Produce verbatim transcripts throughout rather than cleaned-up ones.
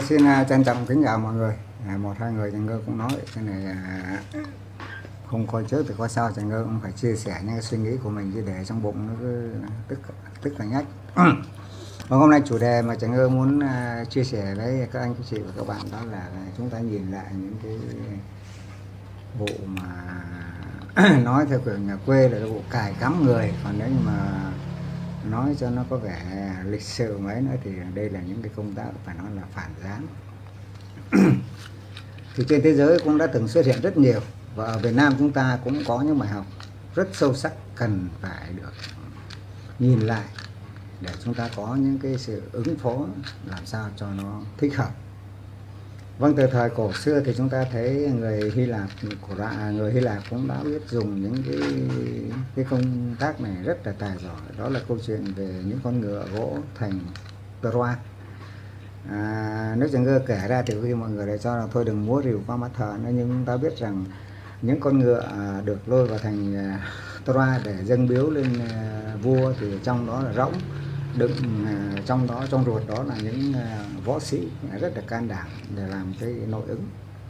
Xin uh, trân trọng kính chào mọi người. À, một hai người Trần Ngơ cũng nói cái này uh, không coi trước thì có sao, Trần Ngơ cũng phải chia sẻ những cái suy nghĩ của mình, chứ để trong bụng nó cứ tức tức là nhách. Và hôm nay chủ đề mà Trần Ngơ muốn uh, chia sẻ với các anh các chị và các bạn đó là chúng ta nhìn lại những cái vụ mà nói theo kiểu nhà quê là cái vụ cài cắm người, còn nếu như mà nói cho nó có vẻ lịch sự mấy nữa thì đây là những cái công tác phải nói là phản gián. Thì trên thế giới cũng đã từng xuất hiện rất nhiều, và ở Việt Nam chúng ta cũng có những bài học rất sâu sắc cần phải được nhìn lại để chúng ta có những cái sự ứng phó làm sao cho nó thích hợp. Vâng, từ thời cổ xưa thì chúng ta thấy người Hy Lạp của người Hy Lạp cũng đã biết dùng những cái cái công tác này rất là tài giỏi. Đó là câu chuyện về những con ngựa gỗ thành Troa. À, nếu Trần Ngơ kể ra thì khi mọi người lại cho là thôi đừng múa rìu qua mắt thợ nữa, nhưng chúng ta biết rằng những con ngựa được lôi vào thành Troa để dâng biếu lên vua thì trong đó là rỗng, đựng trong đó trong ruột đó là những võ sĩ rất là can đảm để làm cái nội ứng.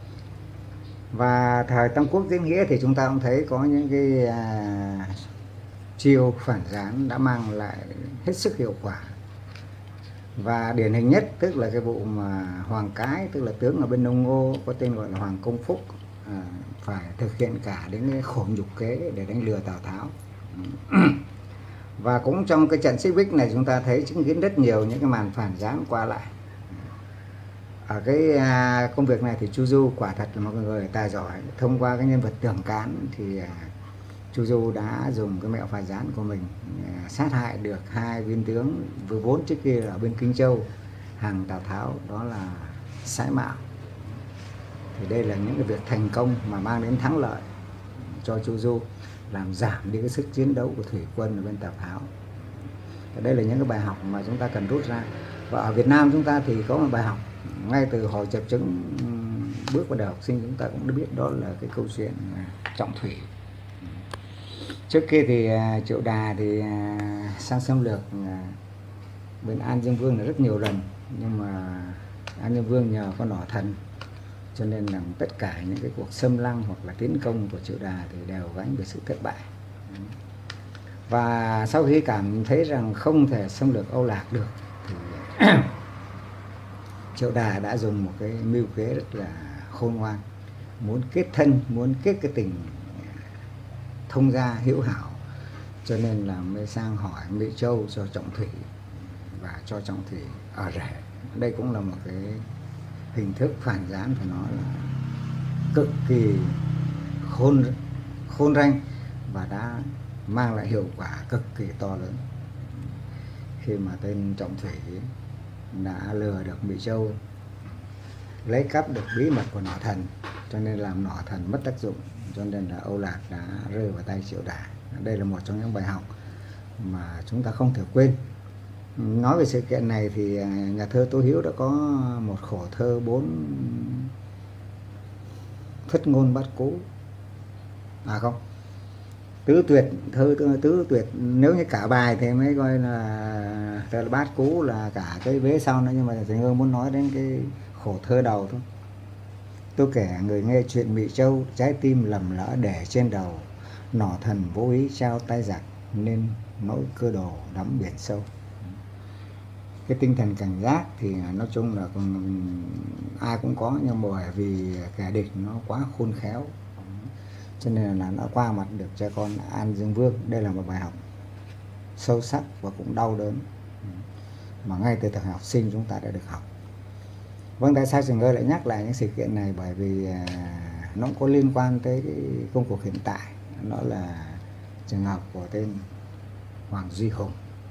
Và thời Tam Quốc diễn nghĩa thì chúng ta cũng thấy có những cái à, chiêu phản gián đã mang lại hết sức hiệu quả. Và điển hình nhất tức là cái vụ mà Hoàng Cái, tức là tướng ở bên Đông Ngô có tên gọi là Hoàng Công Phúc, à, phải thực hiện cả đến cái khổ nhục kế để đánh lừa Tào Tháo. Và cũng trong cái trận Xích Bích này chúng ta thấy chứng kiến rất nhiều những cái màn phản gián qua lại. Ở cái à, công việc này thì Chu Du quả thật là một người tài giỏi. Thông qua cái nhân vật Tưởng Cán thì à, Chu Du đã dùng cái mẹo phản gián của mình à, sát hại được hai viên tướng với vốn trước kia ở bên Kinh Châu hàng Tào Tháo, đó là Sãi Mạo. Thì đây là những cái việc thành công mà mang đến thắng lợi cho Chu Du, làm giảm đi cái sức chiến đấu của thủy quân ở bên Tào Tháo. Đây là những cái bài học mà chúng ta cần rút ra. Và ở Việt Nam chúng ta thì có một bài học ngay từ hồi chập chững bước vào đời học sinh, chúng ta cũng đã biết, đó là cái câu chuyện Trọng Thủy. Trước kia thì Triệu Đà thì sang xâm lược bên An Dương Vương là rất nhiều lần, nhưng mà An Dương Vương nhờ có nỏ thần cho nên là tất cả những cái cuộc xâm lăng hoặc là tiến công của Triệu Đà thì đều gánh về sự thất bại. Và sau khi cảm thấy rằng không thể xâm lược Âu Lạc được thì Triệu Đà đã dùng một cái mưu kế rất là khôn ngoan, muốn kết thân, muốn kết cái tình thông gia hữu hảo, cho nên là mới sang hỏi Mỹ Châu cho Trọng Thủy và cho Trọng Thủy ở rể. Đây cũng là một cái hình thức phản gián phải nói là cực kỳ khôn khôn ranh và đã mang lại hiệu quả cực kỳ to lớn, khi mà tên Trọng Thủy đã lừa được Mỹ Châu, lấy cắp được bí mật của nỏ thần, cho nên làm nỏ thần mất tác dụng, cho nên là Âu Lạc đã rơi vào tay Triệu Đà. Đây là một trong những bài học mà chúng ta không thể quên. Nói về sự kiện này thì nhà thơ Tố Hữu đã có một khổ thơ bốn thất ngôn bát cú, à không, tứ tuyệt, thơ tứ, tứ tuyệt, nếu như cả bài thì mới coi là, là bát cú là cả cái vế sau nữa, nhưng mà Trần Ngơ muốn nói đến cái khổ thơ đầu thôi. Tôi kể người nghe chuyện Mỹ Châu, trái tim lầm lỡ để trên đầu, nỏ thần vô ý trao tay giặc, nên nỗi cơ đồ đắm biển sâu. Cái tinh thần cảnh giác thì nói chung là ai cũng có, nhưng mà bởi vì kẻ địch nó quá khôn khéo cho nên là nó qua mặt được cha con An Dương Vương. Đây là một bài học sâu sắc và cũng đau đớn mà ngay từ thời học sinh chúng ta đã được học. Vâng, tại sao Trần Ngơ lại nhắc lại những sự kiện này? Bởi vì nó cũng có liên quan tới cái công cuộc hiện tại, đó là trường hợp của tên Hoàng Duy Hùng.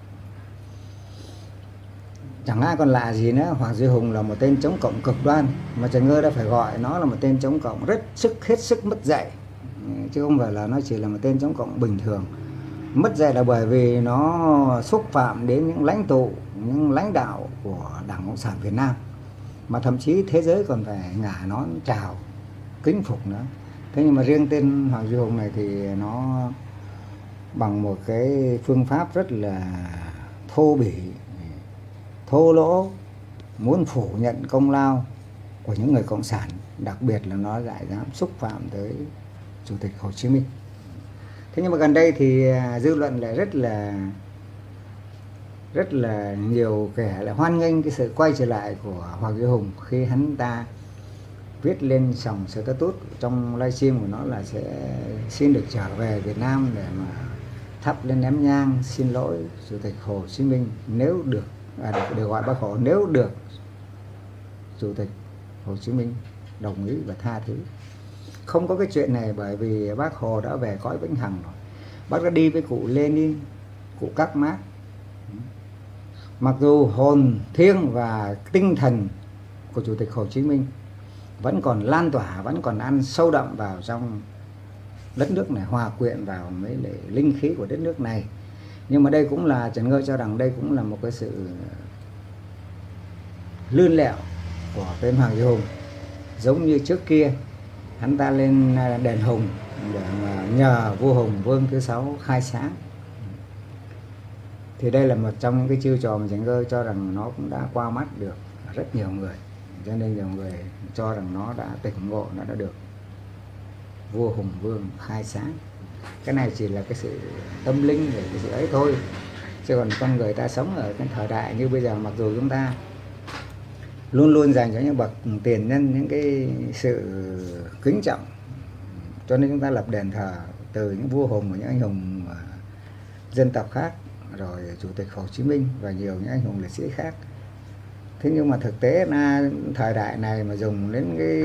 Chẳng ai còn lạ gì nữa, Hoàng Duy Hùng là một tên chống cộng cực đoan, mà Trần Ngơ đã phải gọi nó là một tên chống cộng rất sức hết sức mất dạy, chứ không phải là nó chỉ là một tên chống cộng bình thường. Mất dạy là bởi vì nó xúc phạm đến những lãnh tụ, những lãnh đạo của Đảng Cộng sản Việt Nam, mà thậm chí thế giới còn phải ngả nó chào kính phục nữa. Thế nhưng mà riêng tên Hoàng Duy Hùng này thì nó bằng một cái phương pháp rất là thô bỉ, thô lỗ, muốn phủ nhận công lao của những người cộng sản, đặc biệt là nó lại dám xúc phạm tới Chủ tịch Hồ Chí Minh. Thế nhưng mà gần đây thì dư luận lại rất là rất là nhiều kẻ lại hoan nghênh cái sự quay trở lại của Hoàng Duy Hùng khi hắn ta viết lên dòng status trong livestream của nó là sẽ xin được trở về Việt Nam để mà thắp lên ném nhang xin lỗi Chủ tịch Hồ Chí Minh nếu được, à, được, được gọi Bác Hồ nếu được Chủ tịch Hồ Chí Minh đồng ý và tha thứ. Không có cái chuyện này, bởi vì Bác Hồ đã về cõi vĩnh hằng rồi. Bác đã đi với cụ Lenin, cụ Các Mác. Mặc dù hồn thiêng và tinh thần của Chủ tịch Hồ Chí Minh vẫn còn lan tỏa, vẫn còn ăn sâu đậm vào trong đất nước này, hòa quyện vào mấy lệ linh khí của đất nước này. Nhưng mà đây cũng là, Trần Ngơ cho rằng đây cũng là một cái sự lươn lẹo của tên Hoàng Duy Hùng. Giống như trước kia hắn ta lên đền Hùng để mà nhờ vua Hùng Vương thứ sáu khai sáng, thì đây là một trong những cái chiêu trò mà Trần Ngơ cho rằng nó cũng đã qua mắt được rất nhiều người, cho nên nhiều người cho rằng nó đã tỉnh ngộ, nó đã được vua Hùng Vương khai sáng. Cái này chỉ là cái sự tâm linh về cái sự ấy thôi, chứ còn con người ta sống ở cái thời đại như bây giờ, mặc dù chúng ta luôn luôn dành cho những bậc tiền nhân những cái sự kính trọng, cho nên chúng ta lập đền thờ từ những vua hùng và những anh hùng dân tộc khác, rồi Chủ tịch Hồ Chí Minh và nhiều những anh hùng liệt sĩ khác. Thế nhưng mà thực tế là thời đại này mà dùng đến cái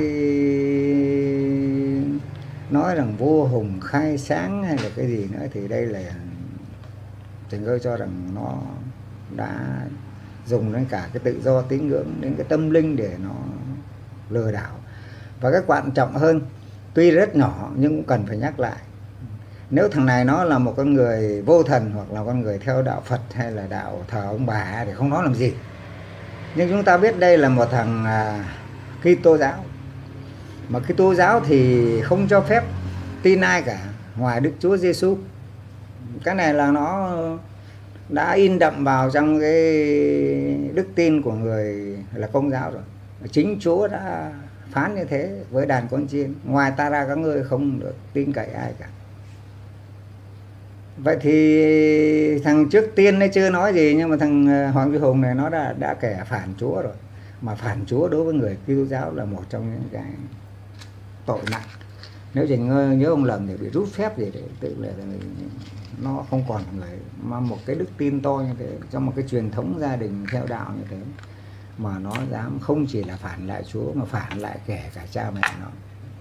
nói rằng vua Hùng khai sáng hay là cái gì nữa, thì đây là Trần Ngơ cho rằng nó đã dùng đến cả cái tự do tín ngưỡng, đến cái tâm linh để nó lừa đảo. Và cái quan trọng hơn, tuy rất nhỏ nhưng cũng cần phải nhắc lại, nếu thằng này nó là một con người vô thần hoặc là con người theo đạo Phật hay là đạo thờ ông bà thì không nói làm gì. Nhưng chúng ta biết đây là một thằng à, Kitô giáo, mà Kitô giáo thì không cho phép tin ai cả ngoài Đức Chúa Giêsu. Cái này là nó đã in đậm vào trong cái đức tin của người là Công giáo rồi. Chính Chúa đã phán như thế với đàn con chiên, ngoài ta ra các ngươi không được tin cậy ai cả. Vậy thì thằng trước tiên ấy chưa nói gì, nhưng mà thằng Hoàng Duy Hùng này nó đã, đã kẻ phản Chúa rồi. Mà phản Chúa đối với người Kitô giáo là một trong những cái tội nặng. Nếu Trần Ngơ nhớ ông lầm thì bị rút phép gì đấy, tức là nó không còn người mà một cái đức tin to như thế, trong một cái truyền thống gia đình theo đạo như thế, mà nó dám không chỉ là phản lại Chúa mà phản lại kể cả cha mẹ nó.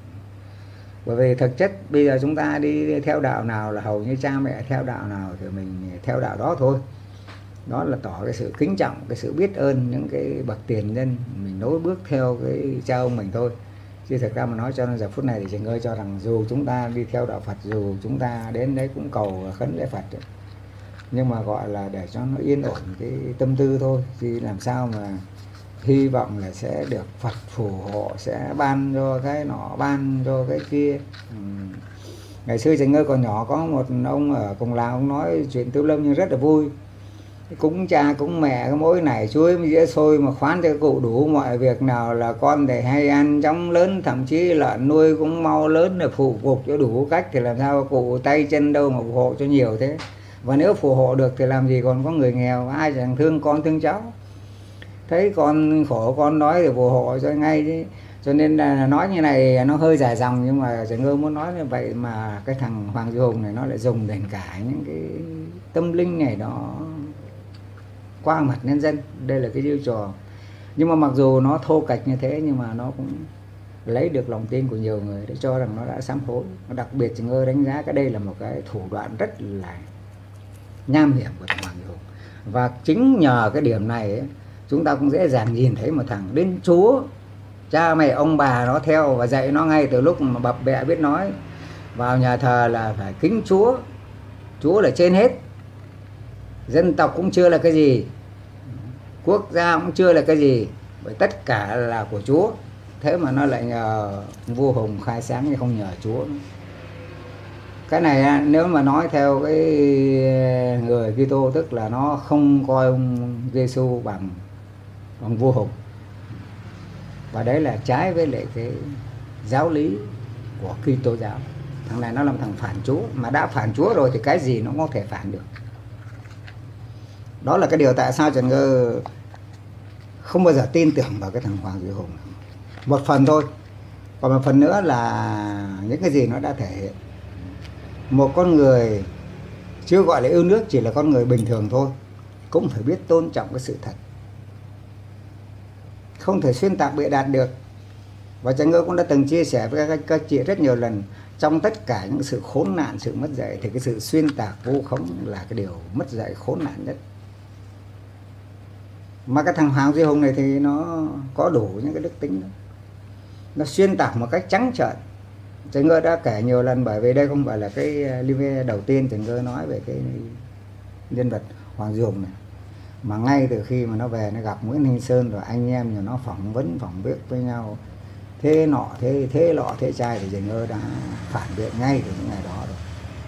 Bởi vì thực chất bây giờ chúng ta đi theo đạo nào là hầu như cha mẹ theo đạo nào thì mình theo đạo đó thôi. Đó là tỏ cái sự kính trọng, cái sự biết ơn những cái bậc tiền nhân, mình nối bước theo cái cha ông mình thôi. Chứ thực ra mà nói cho nên giờ phút này thì Trần Ngơ cho rằng dù chúng ta đi theo đạo Phật, dù chúng ta đến đấy cũng cầu khấn lễ Phật ấy, nhưng mà gọi là để cho nó yên ổn cái tâm tư thôi, chứ làm sao mà hy vọng là sẽ được Phật phù hộ, sẽ ban cho cái nọ, ban cho cái kia. Ừ. Ngày xưa Trần Ngơ còn nhỏ có một ông ở cùng làng, ông nói chuyện Tiểu Lâm nhưng rất là vui. Cúng cha cúng mẹ cái mối này chuối với dĩa xôi mà khoán cho cụ đủ mọi việc nào là con để hay ăn chóng lớn, thậm chí lợn nuôi cũng mau lớn để phụ phục cho đủ cách, thì làm sao cụ tay chân đâu mà phù hộ cho nhiều thế. Và nếu phù hộ được thì làm gì còn có người nghèo, ai chẳng thương con thương cháu, thấy con khổ con nói thì phù hộ cho ngay chứ. Cho nên là nói như này nó hơi dài dòng, nhưng mà Trần Ngơ muốn nói như vậy mà cái thằng Hoàng Duy Hùng này nó lại dùng đến cả những cái tâm linh này đó qua mặt nhân dân. Đây là cái chiêu trò, nhưng mà mặc dù nó thô kệch như thế nhưng mà nó cũng lấy được lòng tin của nhiều người để cho rằng nó đã sám hối. Đặc biệt Trần Ngơ đánh giá cái đây là một cái thủ đoạn rất là nham hiểm của thằng Hoàng Duy Hùng. Và chính nhờ cái điểm này ấy, chúng ta cũng dễ dàng nhìn thấy một thằng đến Chúa, cha mẹ ông bà nó theo và dạy nó ngay từ lúc mà bập bẹ biết nói. Vào nhà thờ là phải kính Chúa, Chúa là trên hết, dân tộc cũng chưa là cái gì, quốc gia cũng chưa là cái gì, bởi tất cả là của Chúa. Thế mà nó lại nhờ vua Hùng khai sáng nhưng không nhờ Chúa. Cái này nếu mà nói theo cái người Kitô tức là nó không coi ông Giêsu bằng bằng vua Hùng. Và đấy là trái với lại cái giáo lý của Kitô giáo. Thằng này nó là một thằng phản Chúa, mà đã phản Chúa rồi thì cái gì nó cũng có thể phản được. Đó là cái điều tại sao Trần Ngơ không bao giờ tin tưởng vào cái thằng Hoàng Duy Hùng. Một phần thôi. Còn một phần nữa là những cái gì nó đã thể hiện. Một con người chưa gọi là yêu nước, chỉ là con người bình thường thôi, cũng phải biết tôn trọng cái sự thật, không thể xuyên tạc bịa đặt được. Và Trần Ngơ cũng đã từng chia sẻ với các, các chị rất nhiều lần, trong tất cả những sự khốn nạn, sự mất dạy, thì cái sự xuyên tạc vu khống là cái điều mất dạy khốn nạn nhất. Mà cái thằng Hoàng Duy Hùng này thì nó có đủ những cái đức tính đó. Nó xuyên tạc một cách trắng trợn. Trần Ngơ đã kể nhiều lần, bởi vì đây không phải là cái live đầu tiên Trần Ngơ nói về cái nhân vật Hoàng Duy Hùng này. Mà ngay từ khi mà nó về nó gặp Nguyễn Thanh Sơn rồi anh em rồi nó phỏng vấn phỏng viết với nhau thế nọ thế thế lọ thế trai, thì Trần Ngơ đã phản biện ngay từ những ngày đó rồi.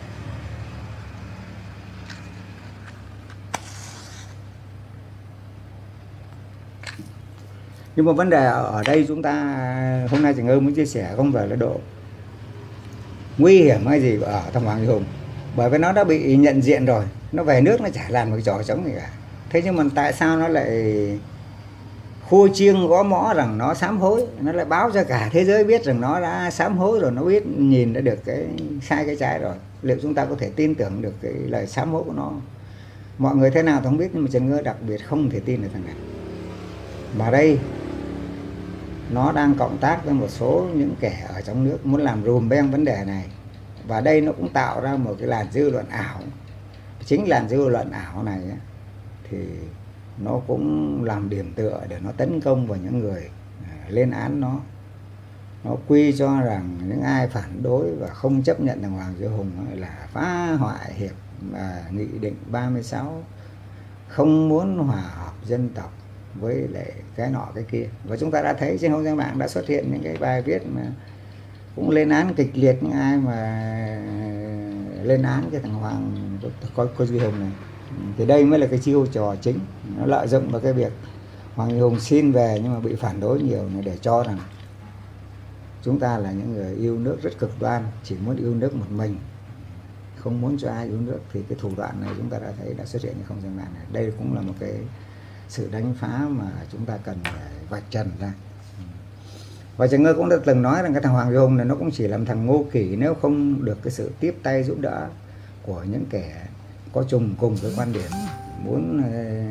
Nhưng mà vấn đề ở đây chúng ta hôm nay Trần Ngơ muốn chia sẻ không phải là độ nguy hiểm hay gì ở thằng Hoàng Duy Hùng, bởi vì nó đã bị nhận diện rồi, nó về nước nó chả làm một cái trò trống gì cả. Thế nhưng mà tại sao nó lại khua chiêng gõ mõ rằng nó sám hối, nó lại báo cho cả thế giới biết rằng nó đã sám hối rồi, nó biết nhìn đã được cái sai cái trái rồi. Liệu chúng ta có thể tin tưởng được cái lời sám hối của nó? Mọi người thế nào thì không biết, nhưng mà Trần Ngơ đặc biệt không thể tin được thằng này. Mà đây nó đang cộng tác với một số những kẻ ở trong nước muốn làm rùm beng vấn đề này. Và đây nó cũng tạo ra một cái làn dư luận ảo. Chính làn dư luận ảo này thì nó cũng làm điểm tựa để nó tấn công vào những người lên án nó. Nó quy cho rằng những ai phản đối và không chấp nhận thằng Hoàng Duy Hùng là phá hoại hiệp à, nghị định ba mươi sáu, không muốn hòa hợp dân tộc với lại cái nọ cái kia. Và chúng ta đã thấy trên không gian mạng đã xuất hiện những cái bài viết mà cũng lên án kịch liệt những ai mà lên án cái thằng Hoàng có Duy Hùng này. Thì đây mới là cái chiêu trò chính, nó lợi dụng vào cái việc Hoàng Duy Hùng xin về nhưng mà bị phản đối nhiều, để cho rằng chúng ta là những người yêu nước rất cực đoan, chỉ muốn yêu nước một mình, không muốn cho ai yêu nước. Thì cái thủ đoạn này chúng ta đã thấy đã xuất hiện trên không gian mạng này. Đây cũng là một cái sự đánh phá mà chúng ta cần phải vạch trần ra. Và Trần Ngơ cũng đã từng nói rằng cái thằng Hoàng Duy Hùng này nó cũng chỉ làm thằng ngu kỷ nếu không được cái sự tiếp tay giúp đỡ của những kẻ có trùng cùng cái quan điểm muốn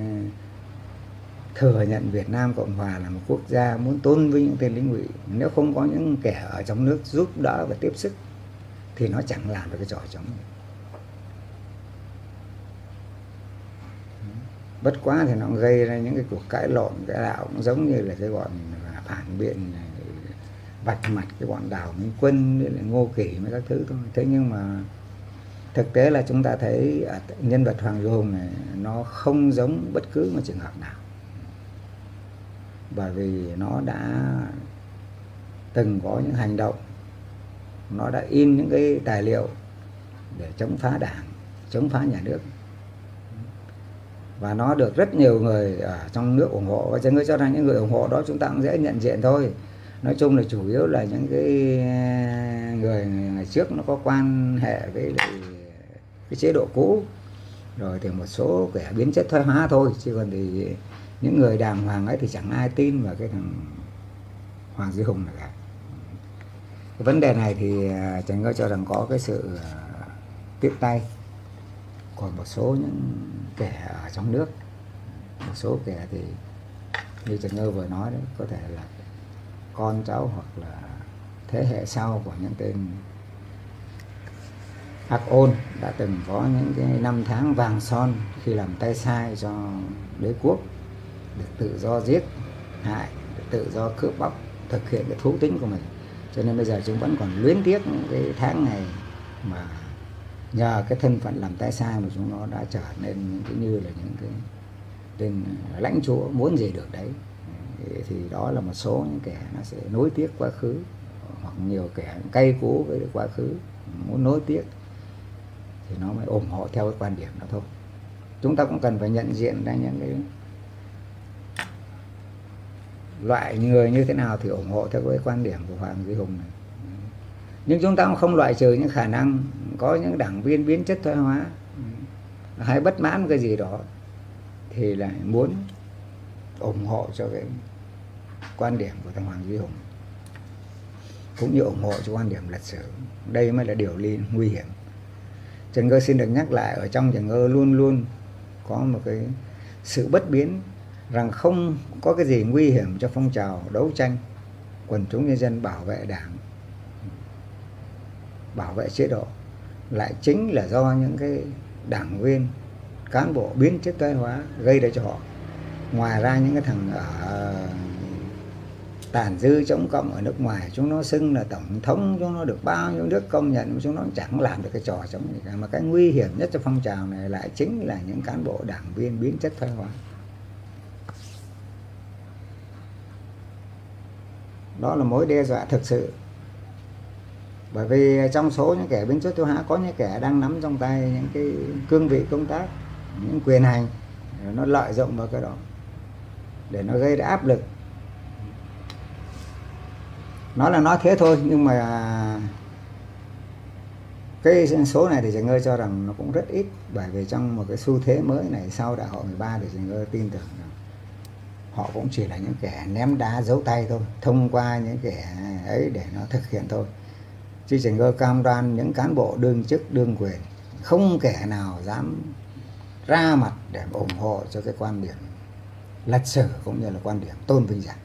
thừa nhận Việt Nam Cộng Hòa là một quốc gia, muốn tôn vinh những tên lính ngụy. Nếu không có những kẻ ở trong nước giúp đỡ và tiếp sức thì nó chẳng làm được cái trò trống này. Bất quá thì nó gây ra những cái cuộc cãi lộn cãi đạo cũng giống như là cái bọn phản biện vạch mặt cái bọn Đào Minh Quân với lại Ngô Kỷ với các thứ thôi. Thế nhưng mà thực tế là chúng ta thấy nhân vật Hoàng Duy Hùng này nó không giống bất cứ một trường hợp nào, bởi vì nó đã từng có những hành động, nó đã in những cái tài liệu để chống phá Đảng, chống phá nhà nước, và nó được rất nhiều người ở trong nước ủng hộ. Và Trần Ngơ cho rằng những người ủng hộ đó chúng ta cũng dễ nhận diện thôi. Nói chung là chủ yếu là những cái người ngày trước nó có quan hệ với lại cái chế độ cũ, rồi thì một số kẻ biến chất thoái hóa thôi, chứ còn thì những người đàng hoàng ấy thì chẳng ai tin vào cái thằng Hoàng Duy Hùng này cả. Cái vấn đề này thì Trần Ngơ cho rằng có cái sự tiếp tay của một số những kẻ ở trong nước. Một số kẻ thì như Trần Ngơ vừa nói đấy, có thể là con cháu hoặc là thế hệ sau của những tên Ác Ôn đã từng có những cái năm tháng vàng son khi làm tay sai cho đế quốc, được tự do giết hại, được tự do cướp bóc, thực hiện cái thú tính của mình. Cho nên bây giờ chúng vẫn còn luyến tiếc những cái tháng ngày mà nhờ cái thân phận làm tay sai mà chúng nó đã trở nên những như là những cái tên lãnh chúa muốn gì được đấy. Thì đó là một số những kẻ nó sẽ nối tiếc quá khứ, hoặc nhiều kẻ cay cú với quá khứ muốn nối tiếc thì nó mới ủng hộ theo cái quan điểm đó thôi. Chúng ta cũng cần phải nhận diện ra những cái loại người như thế nào thì ủng hộ theo cái quan điểm của Hoàng Duy Hùng này. Nhưng chúng ta cũng không loại trừ những khả năng có những đảng viên biến chất thoái hóa hay bất mãn cái gì đó thì lại muốn ủng hộ cho cái quan điểm của thằng Hoàng Duy Hùng, cũng như ủng hộ cho quan điểm lịch sử. Đây mới là điều liên nguy hiểm. Trần Cơ xin được nhắc lại, ở trong Trần Cơ luôn luôn có một cái sự bất biến rằng không có cái gì nguy hiểm cho phong trào đấu tranh quần chúng nhân dân bảo vệ đảng, bảo vệ chế độ, lại chính là do những cái đảng viên cán bộ biến chất thoái hóa gây ra cho họ. Ngoài ra những cái thằng ở tàn dư chống cộng ở nước ngoài, chúng nó xưng là tổng thống, chúng nó được bao nhiêu nước công nhận, chúng nó chẳng làm được cái trò chống gì cả. Mà cái nguy hiểm nhất cho phong trào này lại chính là những cán bộ đảng viên biến chất thoái hóa. Đó là mối đe dọa thực sự. Bởi vì trong số những kẻ biến chất thoái hóa có những kẻ đang nắm trong tay những cái cương vị công tác, những quyền hành, nó lợi dụng vào cái đó để nó gây ra áp lực. Nói là nói thế thôi, nhưng mà cái số này thì Trần Cơ cho rằng nó cũng rất ít. Bởi vì trong một cái xu thế mới này sau đại hội mười ba thì Trần Cơ tin tưởng rằng họ cũng chỉ là những kẻ ném đá giấu tay thôi, thông qua những kẻ ấy để nó thực hiện thôi. Chứ Trần Cơ cam đoan những cán bộ đương chức đương quyền không kẻ nào dám ra mặt để ủng hộ cho cái quan điểm lịch sử cũng như là quan điểm tôn vinh giặc.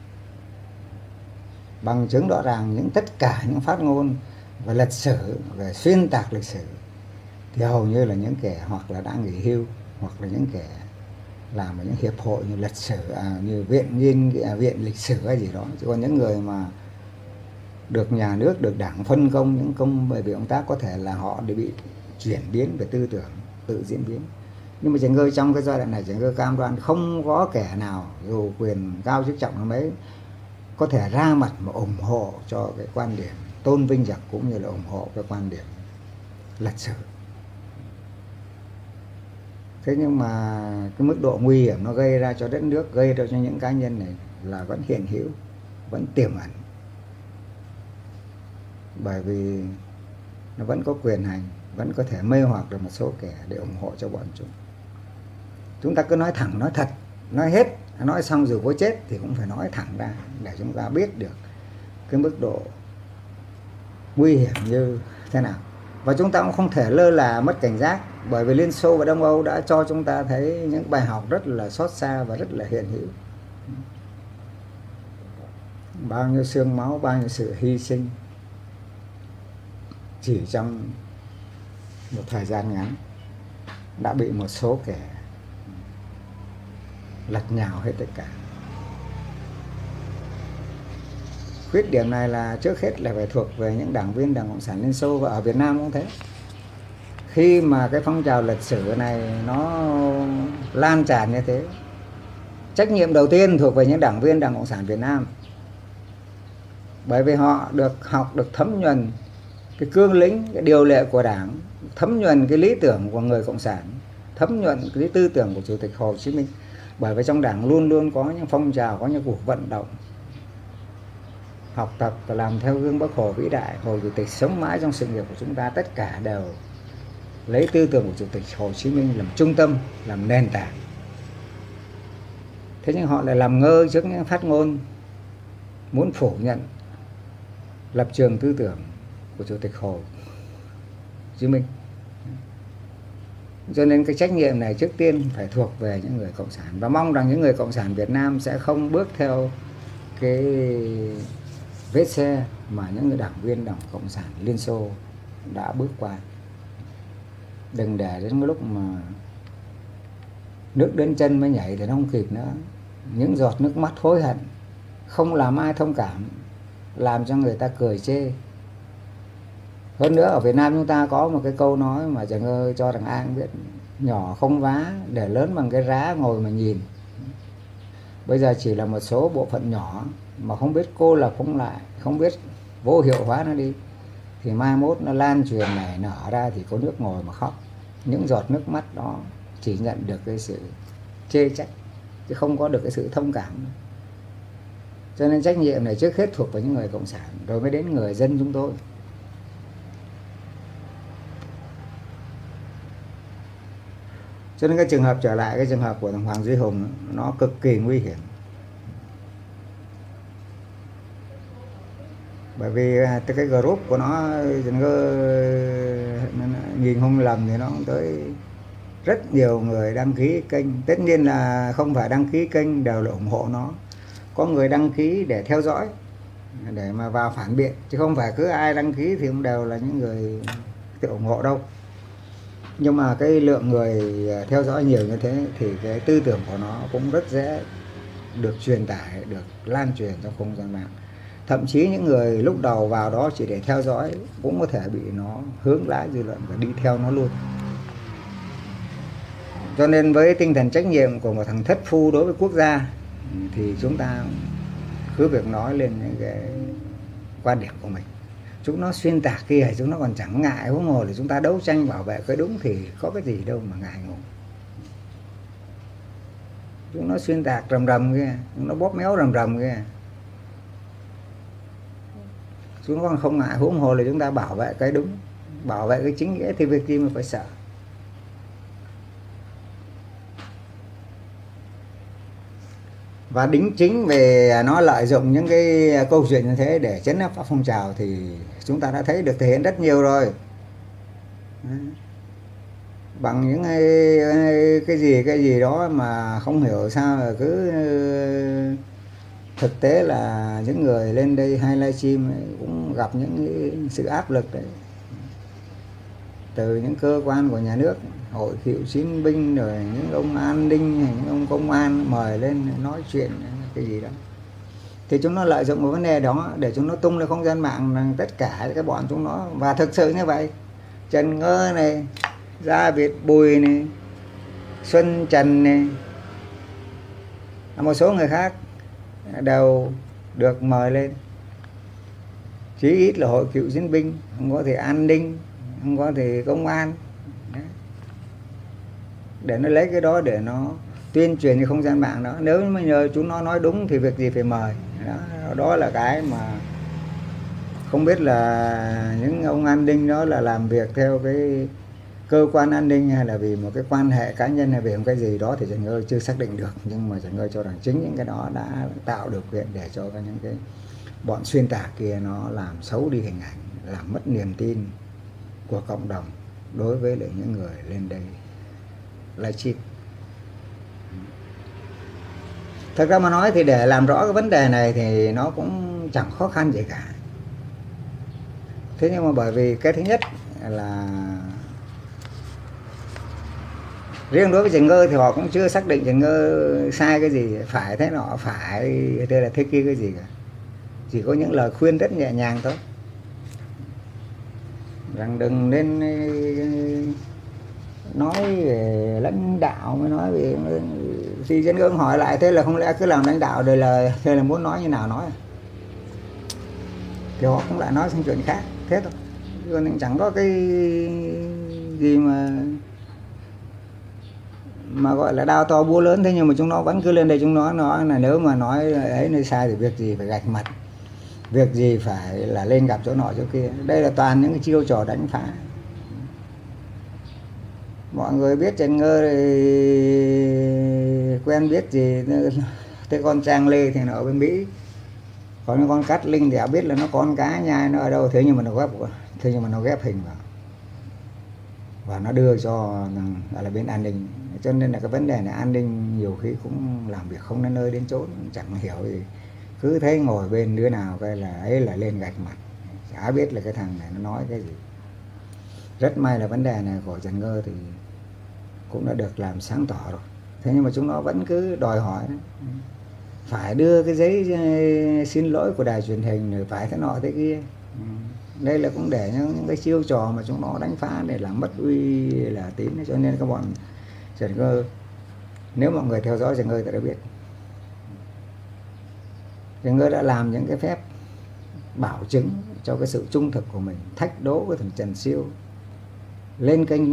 Bằng chứng rõ ràng những tất cả những phát ngôn về lịch sử, về xuyên tạc lịch sử thì hầu như là những kẻ hoặc là đã nghỉ hưu, hoặc là những kẻ làm ở những hiệp hội như lịch sử, à, như viện nghiên à, viện lịch sử hay gì đó. Chứ còn những người mà được nhà nước, được đảng phân công những công về công tác có thể là họ để bị chuyển biến về tư tưởng, tự diễn biến. Nhưng mà Trần Cơ trong cái giai đoạn này, Trần Cơ cam đoan không có kẻ nào dù quyền cao chức trọng là mấy có thể ra mặt mà ủng hộ cho cái quan điểm tôn vinh giặc cũng như là ủng hộ cái quan điểm lịch sử. Thế nhưng mà cái mức độ nguy hiểm nó gây ra cho đất nước, gây ra cho những cá nhân này là vẫn hiện hữu, vẫn tiềm ẩn. Bởi vì nó vẫn có quyền hành, vẫn có thể mê hoặc được một số kẻ để ủng hộ cho bọn chúng. Chúng ta cứ nói thẳng, nói thật, nói hết, nói xong dù có chết thì cũng phải nói thẳng ra để chúng ta biết được cái mức độ nguy hiểm như thế nào. Và chúng ta cũng không thể lơ là mất cảnh giác, bởi vì Liên Xô và Đông Âu đã cho chúng ta thấy những bài học rất là xót xa và rất là hiện hữu. Bao nhiêu xương máu, bao nhiêu sự hy sinh chỉ trong một thời gian ngắn đã bị một số kẻ lật nhào hết tất cả. Khuyết điểm này là trước hết là phải thuộc về những đảng viên Đảng Cộng sản Liên Xô, và ở Việt Nam cũng thế. Khi mà cái phong trào lịch sử này nó lan tràn như thế, trách nhiệm đầu tiên thuộc về những đảng viên Đảng Cộng sản Việt Nam. Bởi vì họ được học, được thấm nhuần cái cương lĩnh, cái điều lệ của Đảng, thấm nhuần cái lý tưởng của người Cộng sản, thấm nhuần cái tư tưởng của Chủ tịch Hồ Chí Minh. Bởi vì trong Đảng luôn luôn có những phong trào, có những cuộc vận động học tập và làm theo gương Bác Hồ vĩ đại. Hồ Chủ tịch sống mãi trong sự nghiệp của chúng ta, tất cả đều lấy tư tưởng của Chủ tịch Hồ Chí Minh làm trung tâm, làm nền tảng. Thế nhưng họ lại làm ngơ trước những phát ngôn muốn phủ nhận lập trường tư tưởng của Chủ tịch Hồ Chí Minh. Cho nên cái trách nhiệm này trước tiên phải thuộc về những người Cộng sản, và mong rằng những người Cộng sản Việt Nam sẽ không bước theo cái vết xe mà những người đảng viên Đảng Cộng sản Liên Xô đã bước qua. Đừng để đến cái lúc mà nước đến chân mới nhảy thì nó không kịp nữa. Những giọt nước mắt hối hận không làm ai thông cảm, làm cho người ta cười chê. Hơn nữa ở Việt Nam chúng ta có một cái câu nói mà Trần Cơ cho rằng ai cũng biết: nhỏ không vá để lớn bằng cái rá ngồi mà nhìn. Bây giờ chỉ là một số bộ phận nhỏ mà không biết cô lập không lại, không biết vô hiệu hóa nó đi, thì mai mốt nó lan truyền này nở ra thì có nước ngồi mà khóc. Những giọt nước mắt đó chỉ nhận được cái sự chê trách chứ không có được cái sự thông cảm. Cho nên trách nhiệm này trước hết thuộc về những người cộng sản, rồi mới đến người dân chúng tôi. Cho nên cái trường hợp trở lại cái trường hợp của thằng Hoàng Duy Hùng nó cực kỳ nguy hiểm. Bởi vì cái group của nó nhìn không lầm thì nó cũng tới rất nhiều người đăng ký kênh. Tất nhiên là không phải đăng ký kênh đều là ủng hộ nó. Có người đăng ký để theo dõi, để mà vào phản biện, chứ không phải cứ ai đăng ký thì cũng đều là những người ủng hộ đâu. Nhưng mà cái lượng người theo dõi nhiều như thế thì cái tư tưởng của nó cũng rất dễ được truyền tải, được lan truyền trong không gian mạng. Thậm chí những người lúc đầu vào đó chỉ để theo dõi cũng có thể bị nó hướng lái dư luận và đi theo nó luôn. Cho nên với tinh thần trách nhiệm của một thằng thất phu đối với quốc gia thì chúng ta cứ việc nói lên những cái quan điểm của mình. Chúng nó xuyên tạc kia chúng nó còn chẳng ngại, huống hồ là chúng ta đấu tranh bảo vệ cái đúng thì có cái gì đâu mà ngại ngùng. Chúng nó xuyên tạc rầm rầm kia, chúng nó bóp méo rầm rầm kia, chúng nó còn không ngại, huống hồ là chúng ta bảo vệ cái đúng, bảo vệ cái chính nghĩa thì việc gì mà phải sợ. Và đính chính về nó lợi dụng những cái câu chuyện như thế để chấn áp phong trào thì chúng ta đã thấy được thể hiện rất nhiều rồi. Bằng những cái, cái gì cái gì đó mà không hiểu sao là cứ thực tế là những người lên đây hay livestream cũng gặp những sự áp lực đấy, từ những cơ quan của nhà nước, hội cựu chiến binh, rồi những ông an ninh, những ông công an mời lên nói chuyện cái gì đó. Thì chúng nó lợi dụng một vấn đề đó để chúng nó tung lên không gian mạng tất cả các bọn chúng nó. Và thực sự như vậy, Trần Ngơ này, Gia Việt Bùi này, Xuân Trần này, một số người khác đều được mời lên. Chí ít là hội cựu chiến binh, không có thì an ninh, không có thì công an. Đấy. Để nó lấy cái đó để nó tuyên truyền trên không gian mạng đó. Nếu mà nhờ chúng nó nói đúng thì việc gì phải mời. Đó, đó là cái mà không biết là những ông an ninh đó là làm việc theo cái cơ quan an ninh hay là vì một cái quan hệ cá nhân hay vì một cái gì đó thì Trần Ngơ chưa xác định được. Nhưng mà Trần Ngơ cho rằng chính những cái đó đã tạo điều kiện để cho những cái bọn xuyên tạc kia nó làm xấu đi hình ảnh, làm mất niềm tin của cộng đồng đối với lại những người lên đây livestream. Thật ra mà nói thì để làm rõ cái vấn đề này thì nó cũng chẳng khó khăn gì cả. Thế nhưng mà bởi vì cái thứ nhất là riêng đối với Trần Ngơ thì họ cũng chưa xác định Trần Ngơ sai cái gì, phải thế nọ, phải thế là thế kia cái gì cả. Chỉ có những lời khuyên rất nhẹ nhàng thôi, rằng đừng nên nói về lãnh đạo, mới nói về thì Trần Ngơ hỏi lại thế là không lẽ cứ làm lãnh đạo đời là thế là muốn nói như nào nói, thì họ cũng lại nói sang chuyện khác thế thôi, còn chẳng có cái gì mà mà gọi là đao to búa lớn. Thế nhưng mà chúng nó vẫn cứ lên đây chúng nó nói là nếu mà nói ấy nơi sai thì việc gì phải gạch mặt, việc gì phải là lên gặp chỗ nọ chỗ kia. Đây là toàn những cái chiêu trò đánh phá. Mọi người biết Trần Ngơ thì quen biết gì, thế con Trang Lê thì nó ở bên Mỹ, còn con Cát Linh thì biết là nó con cá nhai nó ở đâu, thế nhưng mà nó ghép thế nhưng mà nó ghép hình vào và nó đưa cho gọi là bên an ninh. Cho nên là cái vấn đề này an ninh nhiều khi cũng làm việc không đến nơi đến chốn, chẳng hiểu gì, cứ thấy ngồi bên đứa nào cái là ấy là lên gạch mặt, chả biết là cái thằng này nó nói cái gì. Rất may là vấn đề này của Trần Ngơ thì cũng đã được làm sáng tỏ rồi. Thế nhưng mà chúng nó vẫn cứ đòi hỏi đấy, phải đưa cái giấy xin lỗi của đài truyền hình, rồi phải thế nọ thế kia. Đây là cũng để những cái chiêu trò mà chúng nó đánh phá để làm mất uy là tín. Cho nên các bọn Trần Ngơ, nếu mọi người theo dõi Trần Ngơ thì đã biết Trần Ngơ đã làm những cái phép bảo chứng cho cái sự trung thực của mình, thách đố với thằng Trần Siêu lên kênh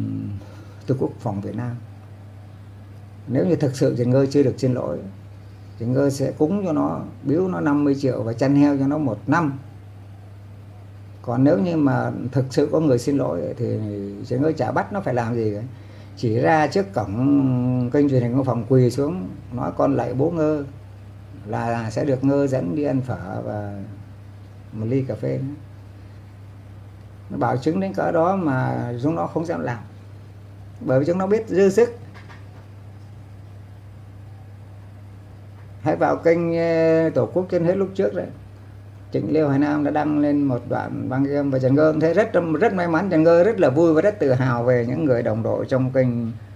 Tư Quốc phòng Việt Nam. Nếu như thực sự Trần Ngơ chưa được xin lỗi Trần Ngơ sẽ cúng cho nó, biếu nó năm mươi triệu và chăn heo cho nó một năm. Còn nếu như mà thực sự có người xin lỗi thì Trần Ngơ chả bắt nó phải làm gì cả. Chỉ ra trước cổng kênh truyền hình Ngô Phòng quỳ xuống nói con lạy bố Ngơ là sẽ được Ngơ dẫn đi ăn phở và một ly cà phê nữa. Nó bảo chứng đến cỡ đó mà chúng nó không dám làm, bởi vì chúng nó biết dư sức. Hãy vào kênh Tổ Quốc Trên Hết lúc trước đấy, Trịnh Liêu Hải Nam đã đăng lên một đoạn băng game và Trần Ngơ thấy rất rất may mắn. Trần Ngơ rất là vui và rất tự hào về những người đồng đội trong kênh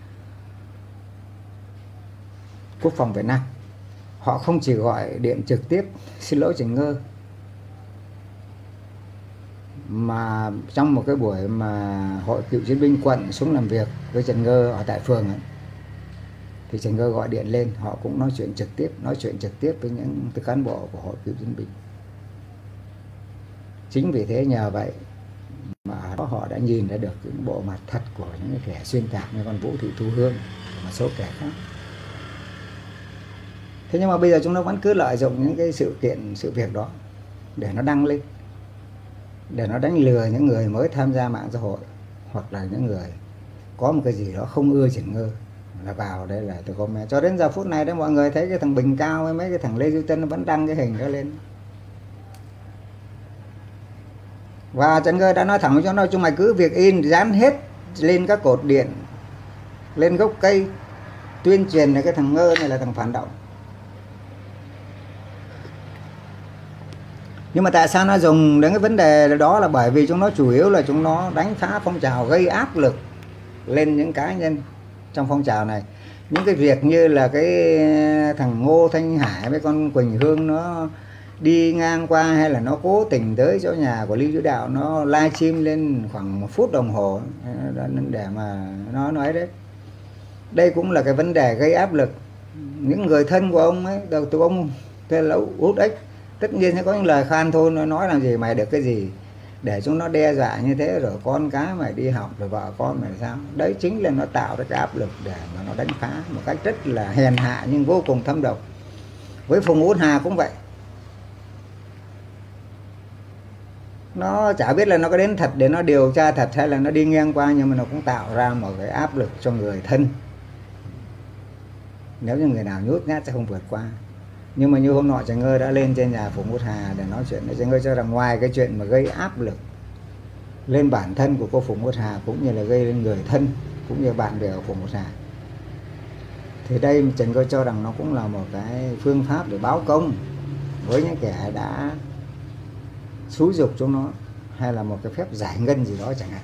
Quốc phòng Việt Nam. Họ không chỉ gọi điện trực tiếp xin lỗi Trần Ngơ, mà trong một cái buổi mà hội cựu chiến binh quận xuống làm việc với Trần Ngơ ở tại phường ấy, thì Trần Ngơ gọi điện lên, họ cũng nói chuyện trực tiếp, nói chuyện trực tiếp với những cán bộ của hội cựu chiến binh. Chính vì thế nhờ vậy mà họ đã nhìn ra được những bộ mặt thật của những kẻ xuyên tạc như con Vũ Thị Thu Hương và một số kẻ khác. Thế nhưng mà bây giờ chúng nó vẫn cứ lợi dụng những cái sự kiện, sự việc đó để nó đăng lên, để nó đánh lừa những người mới tham gia mạng xã hội, hoặc là những người có một cái gì đó không ưa Trần Ngơ là vào đây là từ comment. Cho đến giờ phút này đấy, mọi người thấy cái thằng Bình Cao với mấy cái thằng Lê Duy Tân nó vẫn đăng cái hình đó lên. Và Trần Ngơ đã nói thẳng cho nó, chúng mày cứ việc in dán hết lên các cột điện, lên gốc cây, tuyên truyền là cái thằng Ngơ này là thằng phản động. Nhưng mà tại sao nó dùng đến cái vấn đề đó là bởi vì chúng nó chủ yếu là chúng nó đánh phá phong trào, gây áp lực lên những cá nhân trong phong trào này. Những cái việc như là cái thằng Ngô Thanh Hải với con Quỳnh Hương nó đi ngang qua, hay là nó cố tình tới chỗ nhà của Lý Chủ Đạo, nó livestream lên khoảng một phút đồng hồ để mà nó nói đấy. Đây cũng là cái vấn đề gây áp lực. Những người thân của ông ấy, đầu từ ông tên là Út Ích, tất nhiên sẽ có những lời khan thôi, nó nói làm gì mày được cái gì, để chúng nó đe dọa như thế, rồi con cái mày đi học, rồi vợ con mày sao. Đấy chính là nó tạo ra cái áp lực để mà nó đánh phá một cách rất là hèn hạ nhưng vô cùng thâm độc. Với Phùng Út Hà cũng vậy, nó chả biết là nó có đến thật để nó điều tra thật hay là nó đi ngang qua, nhưng mà nó cũng tạo ra một cái áp lực cho người thân. Nếu như người nào nhút nhát sẽ không vượt qua. Nhưng mà như hôm nọ Trần Ngơ đã lên trên nhà Phùng Út Hà để nói chuyện, Trần Ngơ cho rằng ngoài cái chuyện mà gây áp lực lên bản thân của cô Phùng Út Hà, cũng như là gây lên người thân cũng như bạn bè của Phùng Út Hà, thì đây Trần Ngơ cho rằng nó cũng là một cái phương pháp để báo công với những kẻ đã xúi giục chúng nó, hay là một cái phép giải ngân gì đó chẳng hạn.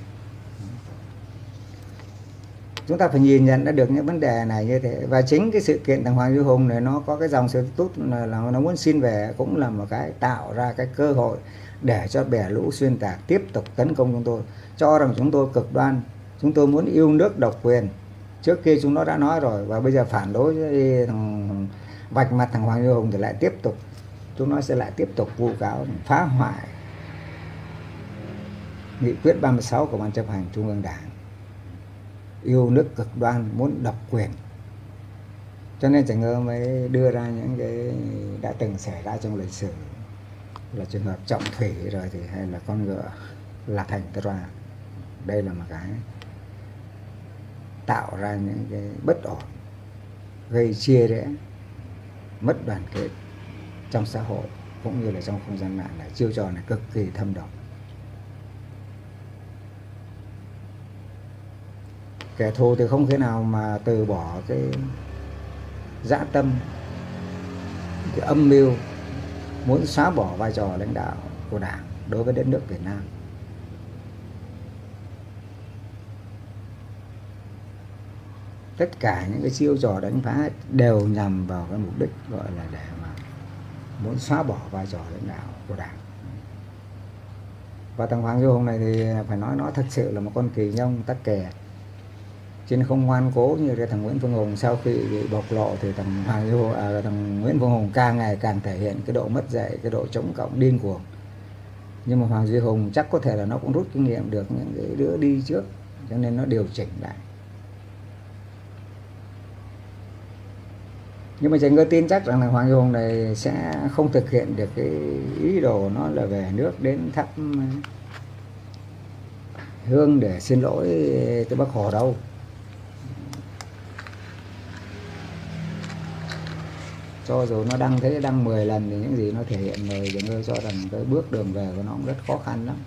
Chúng ta phải nhìn nhận đã được những vấn đề này như thế. Và chính cái sự kiện thằng Hoàng Duy Hùng này nó có cái dòng sự tút là, là nó muốn xin về, cũng là một cái tạo ra cái cơ hội để cho bè lũ xuyên tạc tiếp tục tấn công chúng tôi, cho rằng chúng tôi cực đoan, chúng tôi muốn yêu nước độc quyền. Trước kia chúng nó đã nói rồi, và bây giờ phản đối với thằng vạch mặt thằng Hoàng Duy Hùng thì lại tiếp tục, chúng nó sẽ lại tiếp tục vu cáo phá hoại nghị quyết ba mươi sáu của Ban chấp hành Trung ương Đảng, yêu nước cực đoan, muốn độc quyền. Cho nên Trần Ngơ mới đưa ra những cái đã từng xảy ra trong lịch sử, là trường hợp Trọng Thủy rồi thì hay là con ngựa là thành Tra. Đây là một cái tạo ra những cái bất ổn, gây chia rẽ, mất đoàn kết trong xã hội cũng như là trong không gian mạng. Là chiêu trò này cực kỳ thâm độc. Kẻ thù thì không thể nào mà từ bỏ cái dã tâm, cái âm mưu muốn xóa bỏ vai trò lãnh đạo của Đảng đối với đất nước Việt Nam. Tất cả những cái chiêu trò đánh phá đều nhằm vào cái mục đích gọi là để mà muốn xóa bỏ vai trò lãnh đạo của Đảng. Và thằng Hoàng Duy Hùng này thì phải nói nó thật sự là một con kỳ nhông tắc kè, chứ không ngoan cố như cái thằng Nguyễn Phương Hùng. Sau khi bị bộc lộ thì thằng Hoàng Duy Hùng, à, thằng Nguyễn Phương Hùng càng ngày càng thể hiện cái độ mất dạy, cái độ chống cộng điên cuồng. Nhưng mà Hoàng Duy Hùng chắc có thể là nó cũng rút kinh nghiệm được những cái đứa đi trước, cho nên nó điều chỉnh lại. Nhưng mà Trần Cơ tin chắc rằng là Hoàng Duy Hùng này sẽ không thực hiện được cái ý đồ nó là về nước đến thắp hương để xin lỗi tới Bác Hồ đâu. Cho dù nó đăng thế đăng mười lần thì những gì nó thể hiện rồi, Trần Cơ cho rằng cái bước đường về của nó cũng rất khó khăn lắm.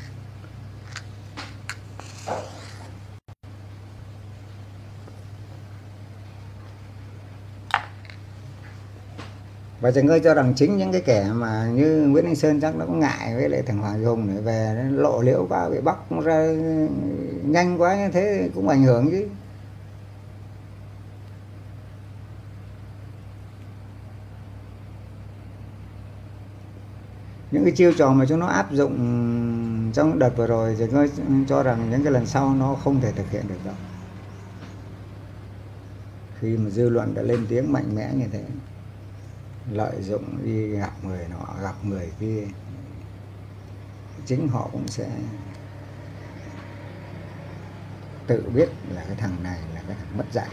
Và Trần Cơ cho rằng chính những cái kẻ mà như Nguyễn Anh Sơn chắc nó cũng ngại với lại thằng Hoàng Duy Hùng này về lộ liễu quá, bị bắt ra nhanh quá như thế cũng ảnh hưởng chứ. Những cái chiêu trò mà chúng nó áp dụng trong đợt vừa rồi, Trần Cơ cho rằng những cái lần sau nó không thể thực hiện được đâu. Khi mà dư luận đã lên tiếng mạnh mẽ như thế, lợi dụng đi gặp người nọ gặp người kia, chính họ cũng sẽ tự biết là cái thằng này là cái thằng mất dạy.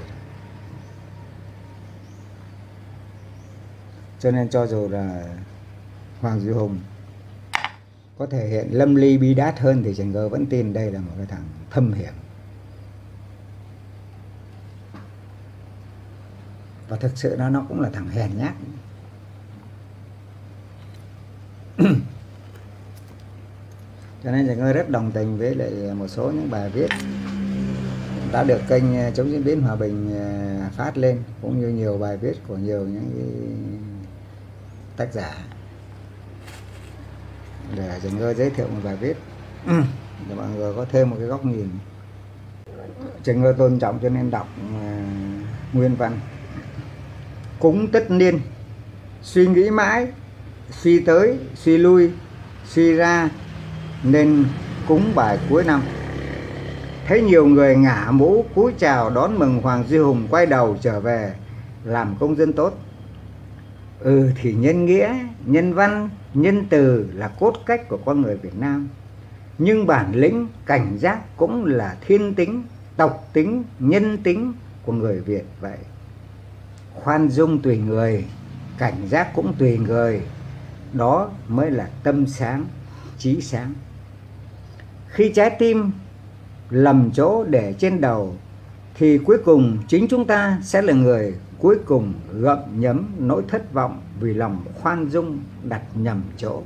Cho nên cho dù là Hoàng Duy Hùng có thể hiện lâm ly bi đát hơn thì Trần Cơ vẫn tin đây là một cái thằng thâm hiểm. Và thực sự nó nó cũng là thằng hèn nhát. Cho nên Trần Cơ rất đồng tình với lại một số những bài viết đã được kênh Chống Diễn biến Hòa Bình phát lên, cũng như nhiều bài viết của nhiều những cái tác giả, để Trần Cơ giới thiệu một bài viết để mọi người có thêm một cái góc nhìn. Trần Cơ tôn trọng cho nên đọc uh, nguyên văn. Cúng tất niên, suy nghĩ mãi, suy tới, suy lui, suy ra, nên cúng bài cuối năm. Thấy nhiều người ngả mũ cúi chào đón mừng Hoàng Duy Hùng quay đầu trở về làm công dân tốt. Ừ thì nhân nghĩa, nhân văn, nhân từ là cốt cách của con người Việt Nam. Nhưng bản lĩnh, cảnh giác cũng là thiên tính, tộc tính, nhân tính của người Việt vậy. Khoan dung tùy người, cảnh giác cũng tùy người. Đó mới là tâm sáng, trí sáng. Khi trái tim lầm chỗ để trên đầu thì cuối cùng chính chúng ta sẽ là người cuối cùng gặm nhấm nỗi thất vọng vì lòng khoan dung đặt nhầm chỗ.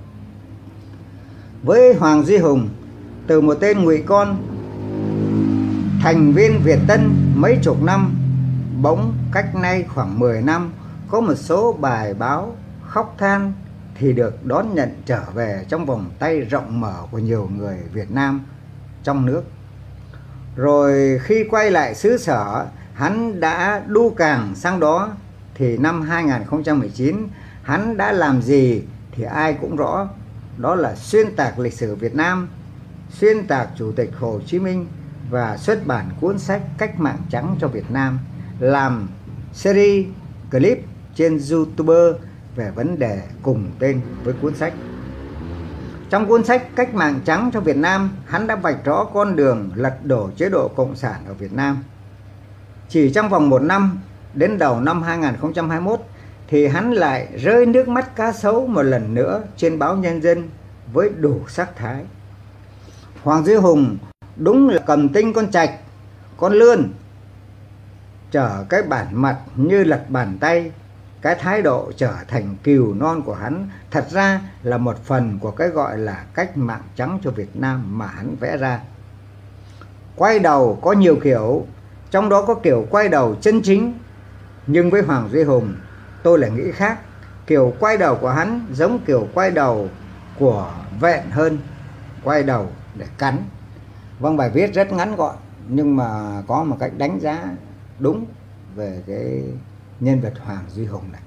Với Hoàng Duy Hùng, từ một tên ngụy con thành viên Việt Tân mấy chục năm, bỗng cách nay khoảng mười năm có một số bài báo khóc than thì được đón nhận trở về trong vòng tay rộng mở của nhiều người Việt Nam trong nước. Rồi khi quay lại xứ sở, hắn đã đu càng sang đó, thì năm hai nghìn không trăm mười chín hắn đã làm gì thì ai cũng rõ. Đó là xuyên tạc lịch sử Việt Nam, xuyên tạc Chủ tịch Hồ Chí Minh và xuất bản cuốn sách Cách mạng trắng cho Việt Nam, làm series clip trên YouTube về vấn đề cùng tên với cuốn sách. Trong cuốn sách Cách mạng trắng cho Việt Nam, hắn đã vạch rõ con đường lật đổ chế độ cộng sản ở Việt Nam. Chỉ trong vòng một năm, đến đầu năm hai nghìn không trăm hai mươi mốt, thì hắn lại rơi nước mắt cá sấu một lần nữa trên báo Nhân dân với đủ sắc thái. Hoàng Duy Hùng đúng là cầm tinh con trạch, con lươn, trở cái bản mặt như lật bàn tay. Cái thái độ trở thành cừu non của hắn thật ra là một phần của cái gọi là cách mạng trắng cho Việt Nam mà hắn vẽ ra. Quay đầu có nhiều kiểu, trong đó có kiểu quay đầu chân chính. Nhưng với Hoàng Duy Hùng, tôi lại nghĩ khác. Kiểu quay đầu của hắn giống kiểu quay đầu của vẹn hơn, quay đầu để cắn. Vâng, bài viết rất ngắn gọn nhưng mà có một cách đánh giá đúng về cái nhân vật Hoàng Duy Hùng này.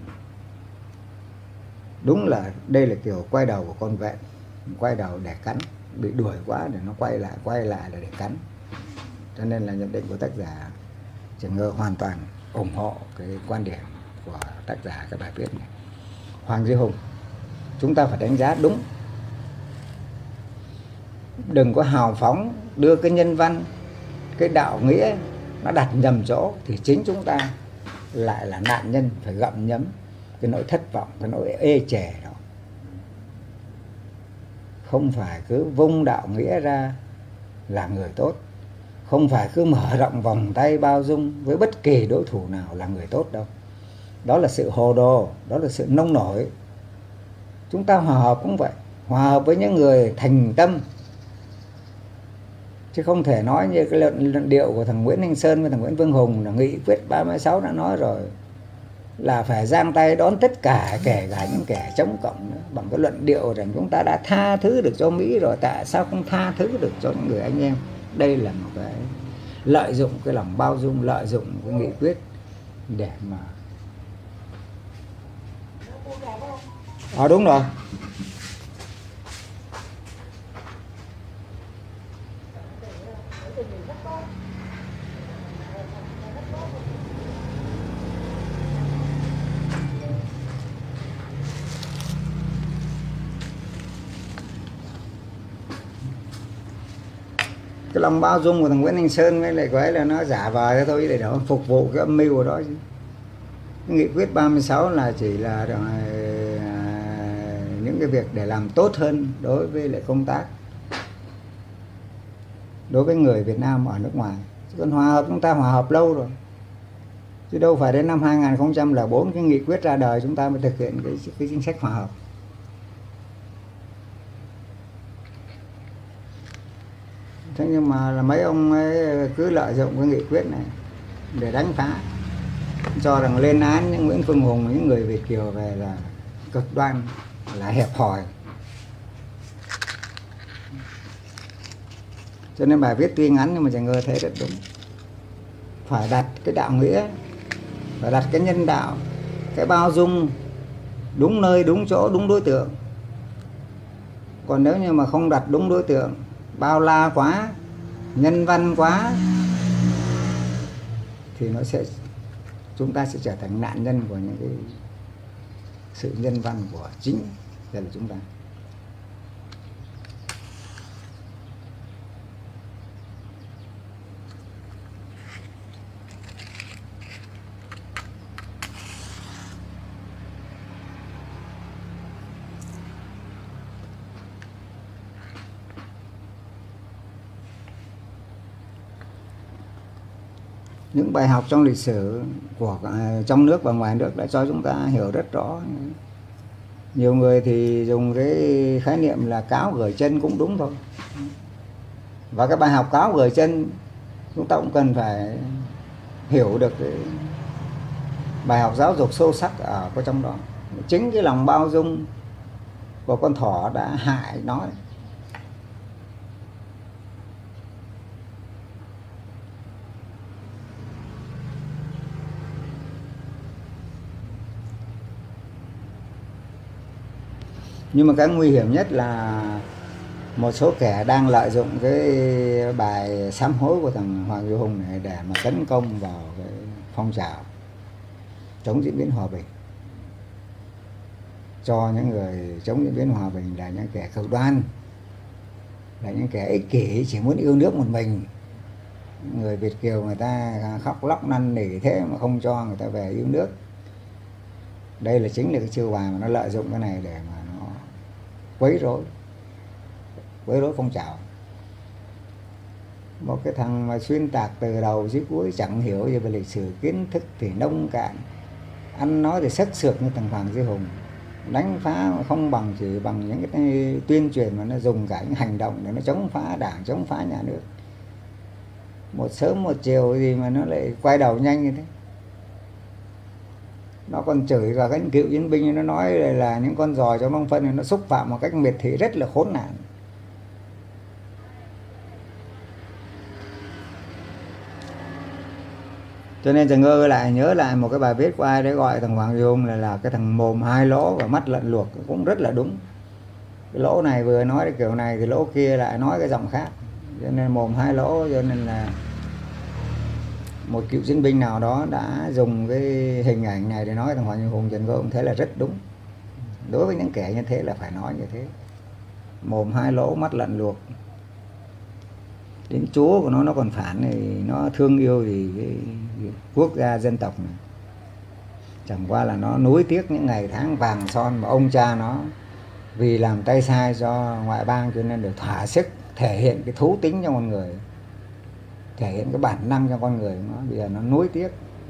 Đúng là đây là kiểu quay đầu của con vẹn, quay đầu để cắn, bị đuổi quá để nó quay lại, quay lại là để cắn. Cho nên là nhận định của tác giả Trần Cơ hoàn toàn ủng hộ cái quan điểm của tác giả cái bài viết này. Hoàng Duy Hùng chúng ta phải đánh giá đúng, đừng có hào phóng đưa cái nhân văn, cái đạo nghĩa nó đặt nhầm chỗ, thì chính chúng ta lại là nạn nhân phải gặm nhấm cái nỗi thất vọng, cái nỗi ê chề đó. Không phải cứ vung đạo nghĩa ra là người tốt, không phải cứ mở rộng vòng tay bao dung với bất kỳ đối thủ nào là người tốt đâu. Đó là sự hồ đồ, đó là sự nông nổi. Chúng ta hòa hợp cũng vậy, hòa hợp với những người thành tâm, chứ không thể nói như cái luận, luận điệu của thằng Nguyễn Thanh Sơn với thằng Nguyễn Vương Hùng là nghị quyết ba mươi sáu đã nói rồi, là phải giang tay đón tất cả, kể cả những kẻ chống cộng nữa, bằng cái luận điệu rằng chúng ta đã tha thứ được cho Mỹ rồi, tại sao không tha thứ được cho những người anh em. Đây là một cái lợi dụng cái lòng bao dung, lợi dụng cái nghị quyết để mà ờ à, đúng rồi. Cái lòng bao dung của thằng Nguyễn Thanh Sơn với lại cái ấy là nó giả vờ thôi, để đó phục vụ cái âm mưu của đó chứ. Cái nghị quyết ba mươi sáu là chỉ là những cái việc để làm tốt hơn đối với lại công tác đối với người Việt Nam ở nước ngoài. Chứ còn hòa hợp, chúng ta hòa hợp lâu rồi, chứ đâu phải đến năm hai nghìn không trăm lẻ bốn cái nghị quyết ra đời chúng ta mới thực hiện cái, cái chính sách hòa hợp. Thế nhưng mà là mấy ông ấy cứ lợi dụng cái nghị quyết này để đánh phá, cho rằng lên án những Nguyễn Phương Hùng, những người Việt kiều về là cực đoan, là hẹp hòi. Cho nên bài viết tuy ngắn nhưng mà Trần Ngơ thấy rất đúng. Phải đặt cái đạo nghĩa, phải đặt cái nhân đạo, cái bao dung đúng nơi, đúng chỗ, đúng đối tượng. Còn nếu như mà không đặt đúng đối tượng, bao la quá, nhân văn quá, thì nó sẽ chúng ta sẽ trở thành nạn nhân của những cái sự nhân văn của chính là chúng ta. Những bài học trong lịch sử của trong nước và ngoài nước đã cho chúng ta hiểu rất rõ. Nhiều người thì dùng cái khái niệm là cáo gửi chân cũng đúng thôi. Và cái bài học cáo gửi chân chúng ta cũng cần phải hiểu được cái bài học giáo dục sâu sắc ở trong đó. Chính cái lòng bao dung của con thỏ đã hại nó. Nhưng mà cái nguy hiểm nhất là một số kẻ đang lợi dụng cái bài sám hối của thằng Hoàng Duy Hùng này để mà tấn công vào cái phong trào chống diễn biến hòa bình, cho những người chống diễn biến hòa bình là những kẻ cực đoan, là những kẻ ích kỷ, chỉ muốn yêu nước một mình. Người Việt kiều người ta khóc lóc năn nỉ thế mà không cho người ta về yêu nước. Đây là chính là cái chiêu bài mà nó lợi dụng cái này để mà nó quấy rối quấy rối phong trào. Một cái thằng mà xuyên tạc từ đầu dưới cuối, chẳng hiểu gì về lịch sử, kiến thức thì nông cạn, ăn nói thì sắc sược như thằng Hoàng Duy Hùng, đánh phá mà không bằng chỉ bằng những cái tuyên truyền mà nó dùng cả những hành động để nó chống phá đảng, chống phá nhà nước. Một sớm một chiều gì mà nó lại quay đầu nhanh như thế. Nó còn chửi cả các cựu chiến binh, nó nói là, là những con giò cho băng phân, nó xúc phạm một cách miệt thị rất là khốn nạn. Cho nên Trần Ngơ lại nhớ lại một cái bài viết của ai đấy gọi thằng Hoàng Duy Hùng là, là cái thằng mồm hai lỗ và mắt lợn luộc, cũng rất là đúng. Cái lỗ này vừa nói cái kiểu này thì lỗ kia lại nói cái giọng khác, cho nên mồm hai lỗ. Cho nên là một cựu chiến binh nào đó đã dùng cái hình ảnh này để nói thằng Hoàng Duy Hùng, Trần Ngơ cũng thấy là rất đúng. Đối với những kẻ như thế là phải nói như thế, mồm hai lỗ mắt lợn luộc. Đến chúa của nó nó còn phản, thì nó thương yêu thì cái quốc gia dân tộc này. Chẳng qua là nó nuối tiếc những ngày tháng vàng son mà ông cha nó vì làm tay sai cho ngoại bang cho nên được thỏa sức thể hiện cái thú tính trong con người, thể hiện cái bản năng trong con người nó, bây giờ nó nuối tiếc.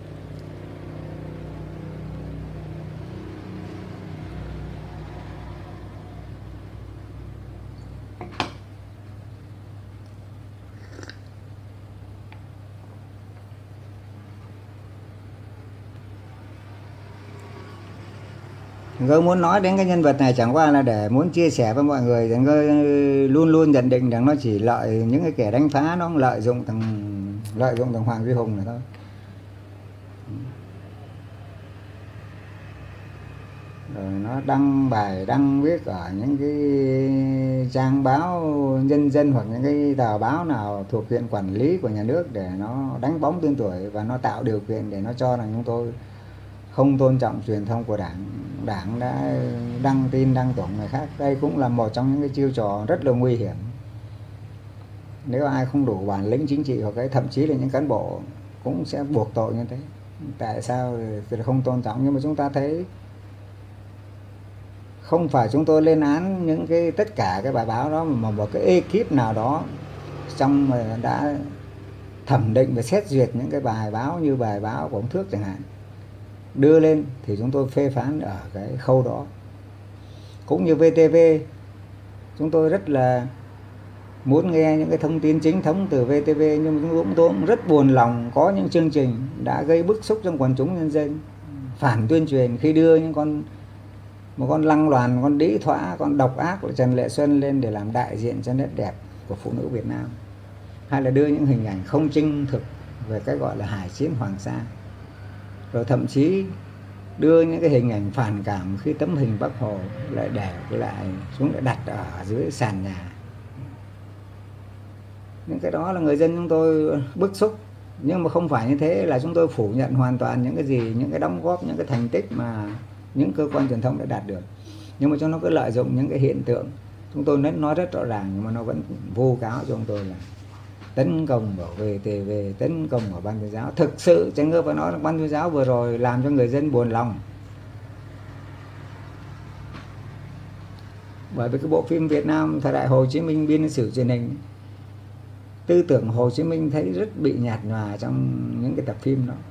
Tôi muốn nói đến cái nhân vật này chẳng qua là để muốn chia sẻ với mọi người rằng tôi luôn luôn nhận định rằng nó chỉ lợi những cái kẻ đánh phá, nó lợi dụng thằng lợi dụng thằng Hoàng Duy Hùng này thôi. Rồi nó đăng bài đăng viết ở những cái trang báo nhân dân hoặc những cái tờ báo nào thuộc diện quản lý của nhà nước để nó đánh bóng tên tuổi và nó tạo điều kiện để nó cho rằng chúng tôi không tôn trọng truyền thông của đảng. Đảng đã đăng tin đăng tủng người khác. Đây cũng là một trong những cái chiêu trò rất là nguy hiểm. Nếu ai không đủ bản lĩnh chính trị hoặc cái thậm chí là những cán bộ cũng sẽ buộc tội như thế. Tại sao thì không tôn trọng? Nhưng mà chúng ta thấy không phải chúng tôi lên án những cái tất cả cái bài báo đó, mà một cái ekip nào đó trong đã thẩm định và xét duyệt những cái bài báo như bài báo của ông Thước chẳng hạn đưa lên thì chúng tôi phê phán ở cái khâu đó. Cũng như vê tê vê, chúng tôi rất là muốn nghe những cái thông tin chính thống từ vê tê vê, nhưng mà chúng tôi cũng rất buồn lòng có những chương trình đã gây bức xúc trong quần chúng nhân dân, phản tuyên truyền khi đưa những con một con lăng loàn, con đĩ thỏa, con độc ác của Trần Lệ Xuân lên để làm đại diện cho nét đẹp của phụ nữ Việt Nam, hay là đưa những hình ảnh không chân thực về cái gọi là hải chiến Hoàng Sa, rồi thậm chí đưa những cái hình ảnh phản cảm khi tấm hình Bác Hồ lại để lại xuống để đặt ở dưới sàn nhà. Những cái đó là người dân chúng tôi bức xúc, nhưng mà không phải như thế là chúng tôi phủ nhận hoàn toàn những cái gì, những cái đóng góp, những cái thành tích mà những cơ quan truyền thông đã đạt được. Nhưng mà cho nó cứ lợi dụng những cái hiện tượng, chúng tôi nói rất rõ ràng nhưng mà nó vẫn vu cáo cho chúng tôi là tấn công vào vê tê vê, tấn công vào Ban Tuyên giáo. Thực sự Trần Ngơ phải nói là Ban Tuyên giáo vừa rồi làm cho người dân buồn lòng. Bởi vì cái bộ phim Việt Nam thời đại Hồ Chí Minh biên lịch sử truyền hình, tư tưởng Hồ Chí Minh thấy rất bị nhạt nhòa trong những cái tập phim đó.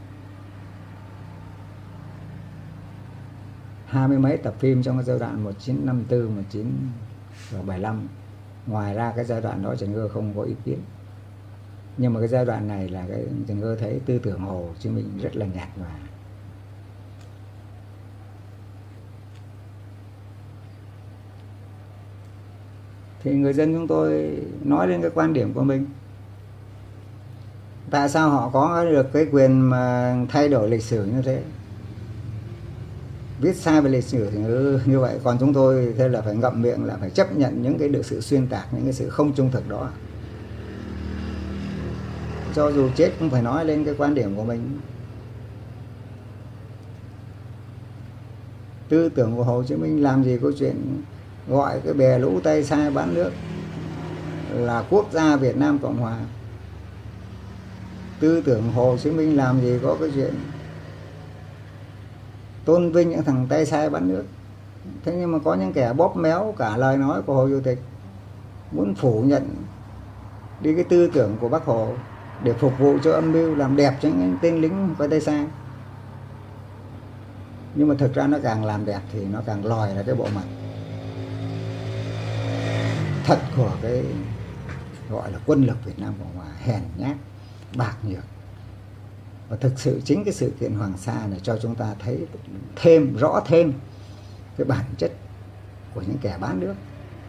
Hai mươi mấy tập phim trong cái giai đoạn một nghìn chín trăm năm mươi tư, một nghìn chín trăm bảy mươi lăm. Ngoài ra cái giai đoạn đó Trần Ngơ không có ý kiến. Nhưng mà cái giai đoạn này là cái Trần Ngơ thấy tư tưởng Hồ Chí Minh rất là nhạt nhòa. Thì người dân chúng tôi nói lên cái quan điểm của mình. Tại sao họ có được cái quyền mà thay đổi lịch sử như thế, viết sai về lịch sử thì như vậy, còn chúng tôi thế là phải ngậm miệng, là phải chấp nhận những cái được sự xuyên tạc, những cái sự không trung thực đó. Cho dù chết cũng phải nói lên cái quan điểm của mình. Tư tưởng của Hồ Chí Minh làm gì có chuyện gọi cái bè lũ tay sai bán nước là quốc gia Việt Nam Cộng Hòa. Tư tưởng Hồ Chí Minh làm gì có cái chuyện tôn vinh những thằng tay sai bán nước. Thế nhưng mà có những kẻ bóp méo cả lời nói của Hồ Chủ tịch, muốn phủ nhận đi cái tư tưởng của Bác Hồ để phục vụ cho âm mưu làm đẹp cho những tên lính có tay sai. Nhưng mà thực ra nó càng làm đẹp thì nó càng lòi ra cái bộ mặt thật của cái gọi là quân lực Việt Nam Cộng Hòa, hèn nhát, bạc nhược. Và thực sự chính cái sự kiện Hoàng Sa này cho chúng ta thấy thêm, rõ thêm cái bản chất của những kẻ bán nước,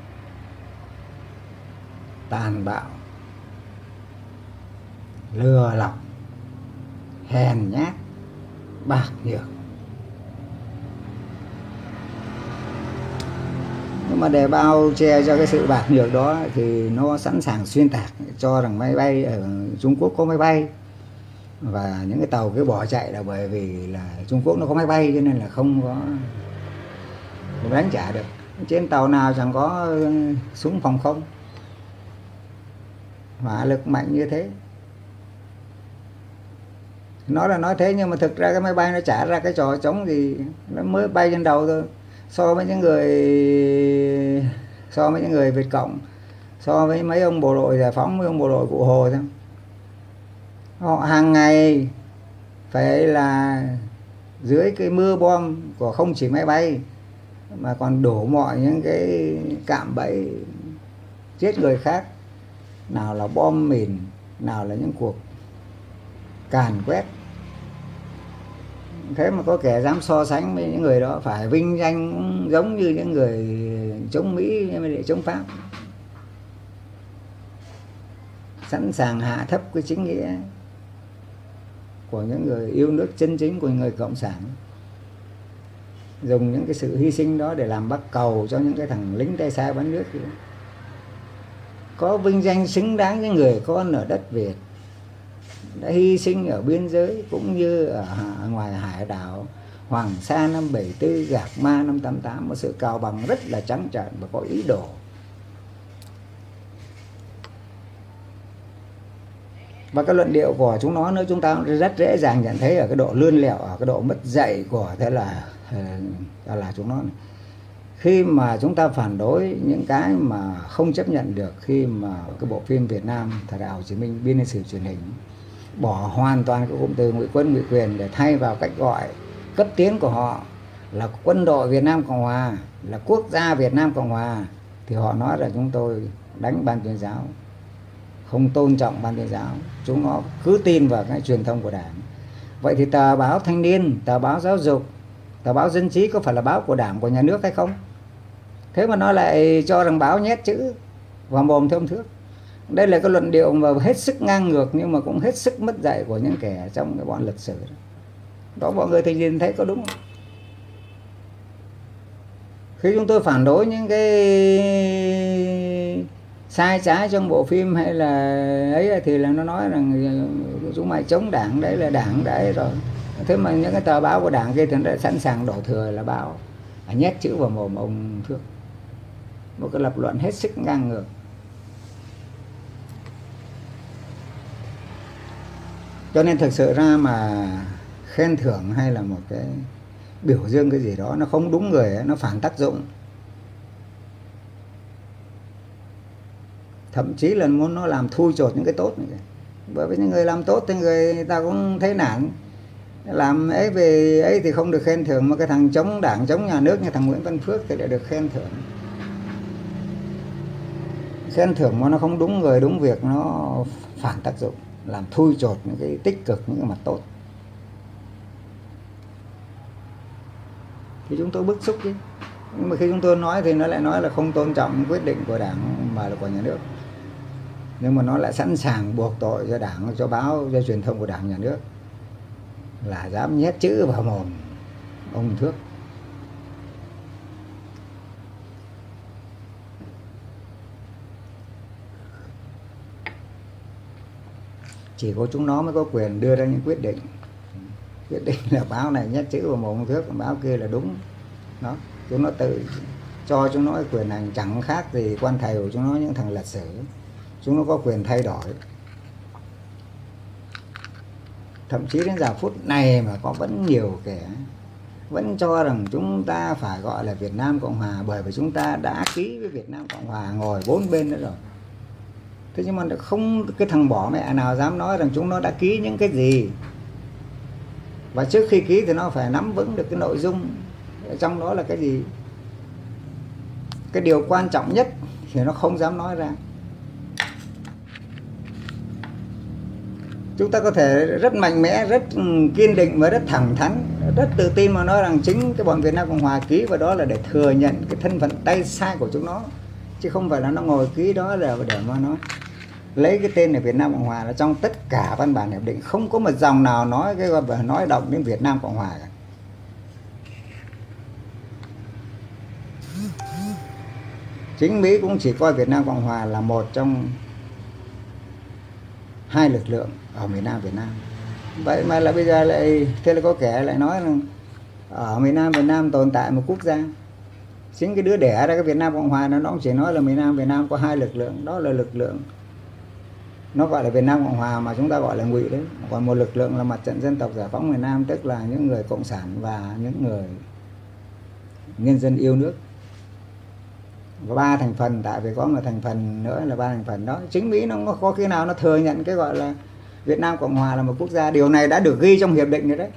tàn bạo, lừa lọc, hèn nhát, bạc nhược. Nhưng mà để bao che cho cái sự bạc nhược đó thì nó sẵn sàng xuyên tạc cho rằng máy bay ở Trung Quốc có máy bay, và những cái tàu cứ bỏ chạy là bởi vì là Trung Quốc nó có máy bay cho nên là không có đánh trả được. Trên tàu nào chẳng có súng phòng không, hỏa lực mạnh như thế. Nói là nói thế nhưng mà thực ra cái máy bay nó trả ra cái trò trống gì, nó mới bay trên đầu thôi. So với những người so với những người Việt Cộng, so với mấy ông bộ đội giải phóng, mấy ông bộ đội Cụ Hồ thôi, họ hàng ngày phải là dưới cái mưa bom của không chỉ máy bay mà còn đổ mọi những cái cạm bẫy giết người khác, nào là bom mìn, nào là những cuộc càn quét. Thế mà có kẻ dám so sánh với những người đó, phải vinh danh giống như những người chống Mỹ để chống Pháp, sẵn sàng hạ thấp cái chính nghĩa của những người yêu nước chân chính, của người cộng sản, dùng những cái sự hy sinh đó để làm bắt cầu cho những cái thằng lính tay sai bắn nước kia. Có vinh danh xứng đáng với người con ở đất Việt đã hy sinh ở biên giới cũng như ở ngoài hải đảo Hoàng Sa năm bảy tư, Gạc Ma năm tám tám, một sự cào bằng rất là trắng trợn và có ý đồ. Và cái luận điệu của chúng nó nữa, chúng ta rất dễ dàng nhận thấy ở cái độ lươn lẹo, ở cái độ mất dạy của thế là là chúng nó này. Khi mà chúng ta phản đối những cái mà không chấp nhận được, khi mà cái bộ phim Việt Nam Thời đại Hồ Chí Minh biên niên sử truyền hình bỏ hoàn toàn cái cụm từ ngụy quân ngụy quyền để thay vào cách gọi cấp tiến của họ là quân đội Việt Nam Cộng Hòa, là quốc gia Việt Nam Cộng Hòa, thì họ nói là chúng tôi đánh Ban Tuyên giáo, không tôn trọng Ban Tuyên giáo, chúng nó cứ tin vào cái truyền thông của Đảng. Vậy thì tờ báo Thanh Niên, tờ báo Giáo dục, tờ báo Dân Trí có phải là báo của Đảng, của nhà nước hay không? Thế mà nó lại cho rằng báo nhét chữ vào mồm thơm thước. Đây là cái luận điệu mà hết sức ngang ngược nhưng mà cũng hết sức mất dạy của những kẻ trong cái bọn lịch sử đó. Đó, mọi người thì nhìn thấy có đúng không? Khi chúng tôi phản đối những cái sai trái trong bộ phim hay là ấy thì là nó nói rằng chúng mày chống Đảng, đấy là Đảng đấy rồi. Thế mà những cái tờ báo của Đảng kia thì đã sẵn sàng đổ thừa là báo, nhét chữ vào mồm ông Thước. Một cái lập luận hết sức ngang ngược. Cho nên thực sự ra mà khen thưởng hay là một cái biểu dương cái gì đó nó không đúng người ấy, nó phản tác dụng. Thậm chí là muốn nó làm thui chột những cái tốt này. Bởi vì những người làm tốt thì người ta cũng thấy nản. Làm ấy về ấy thì không được khen thưởng, mà cái thằng chống Đảng, chống nhà nước như thằng Nguyễn Văn Phước thì lại được khen thưởng. Khen thưởng mà nó không đúng người đúng việc, nó phản tác dụng, làm thui chột những cái tích cực, những cái mặt tốt. Thì chúng tôi bức xúc chứ. Nhưng mà khi chúng tôi nói thì nó lại nói là không tôn trọng quyết định của Đảng mà là của nhà nước. Nhưng mà nó lại sẵn sàng buộc tội cho Đảng, cho báo, cho truyền thông của Đảng, nhà nước là dám nhét chữ vào mồm ông Thước. Chỉ có chúng nó mới có quyền đưa ra những quyết định. Quyết định là báo này nhét chữ vào mồm ông Thước, báo kia là đúng. Đó, chúng nó tự cho chúng nó quyền hành, chẳng khác gì quan thầy của chúng nó những thằng lịch sử. Chúng nó có quyền thay đổi. Thậm chí đến giờ phút này mà có vẫn nhiều kẻ vẫn cho rằng chúng ta phải gọi là Việt Nam Cộng Hòa, bởi vì chúng ta đã ký với Việt Nam Cộng Hòa ngồi bốn bên nữa rồi. Thế nhưng mà không cái thằng bỏ mẹ nào dám nói rằng chúng nó đã ký những cái gì. Và trước khi ký thì nó phải nắm vững được cái nội dung ở trong đó là cái gì. Cái điều quan trọng nhất thì nó không dám nói ra. Chúng ta có thể rất mạnh mẽ, rất kiên định và rất thẳng thắn, rất tự tin mà nói rằng chính cái bọn Việt Nam Cộng Hòa ký vào đó là để thừa nhận cái thân phận tay sai của chúng nó, chứ không phải là nó ngồi ký đó là để mà nó lấy cái tên là Việt Nam Cộng Hòa. Là trong tất cả văn bản hiệp định không có một dòng nào nói cái nói động đến Việt Nam Cộng Hòa cả. Chính Mỹ cũng chỉ coi Việt Nam Cộng Hòa là một trong hai lực lượng ở miền Nam Việt Nam. Vậy mà là bây giờ lại thế là có kẻ lại nói rằng ở miền Nam Việt Nam tồn tại một quốc gia. Chính cái đứa đẻ ra cái Việt Nam Cộng Hòa nó cũng chỉ nói là miền Nam Việt Nam có hai lực lượng, đó là lực lượng nó gọi là Việt Nam Cộng Hòa mà chúng ta gọi là ngụy đấy. Còn một lực lượng là Mặt trận Dân tộc Giải phóng miền Nam, tức là những người cộng sản và những người nhân dân yêu nước. Và ba thành phần, tại vì có một thành phần nữa là ba thành phần đó. Chính Mỹ nó có khi nào nó thừa nhận cái gọi là Việt Nam Cộng Hòa là một quốc gia, điều này đã được ghi trong hiệp định rồi đấy.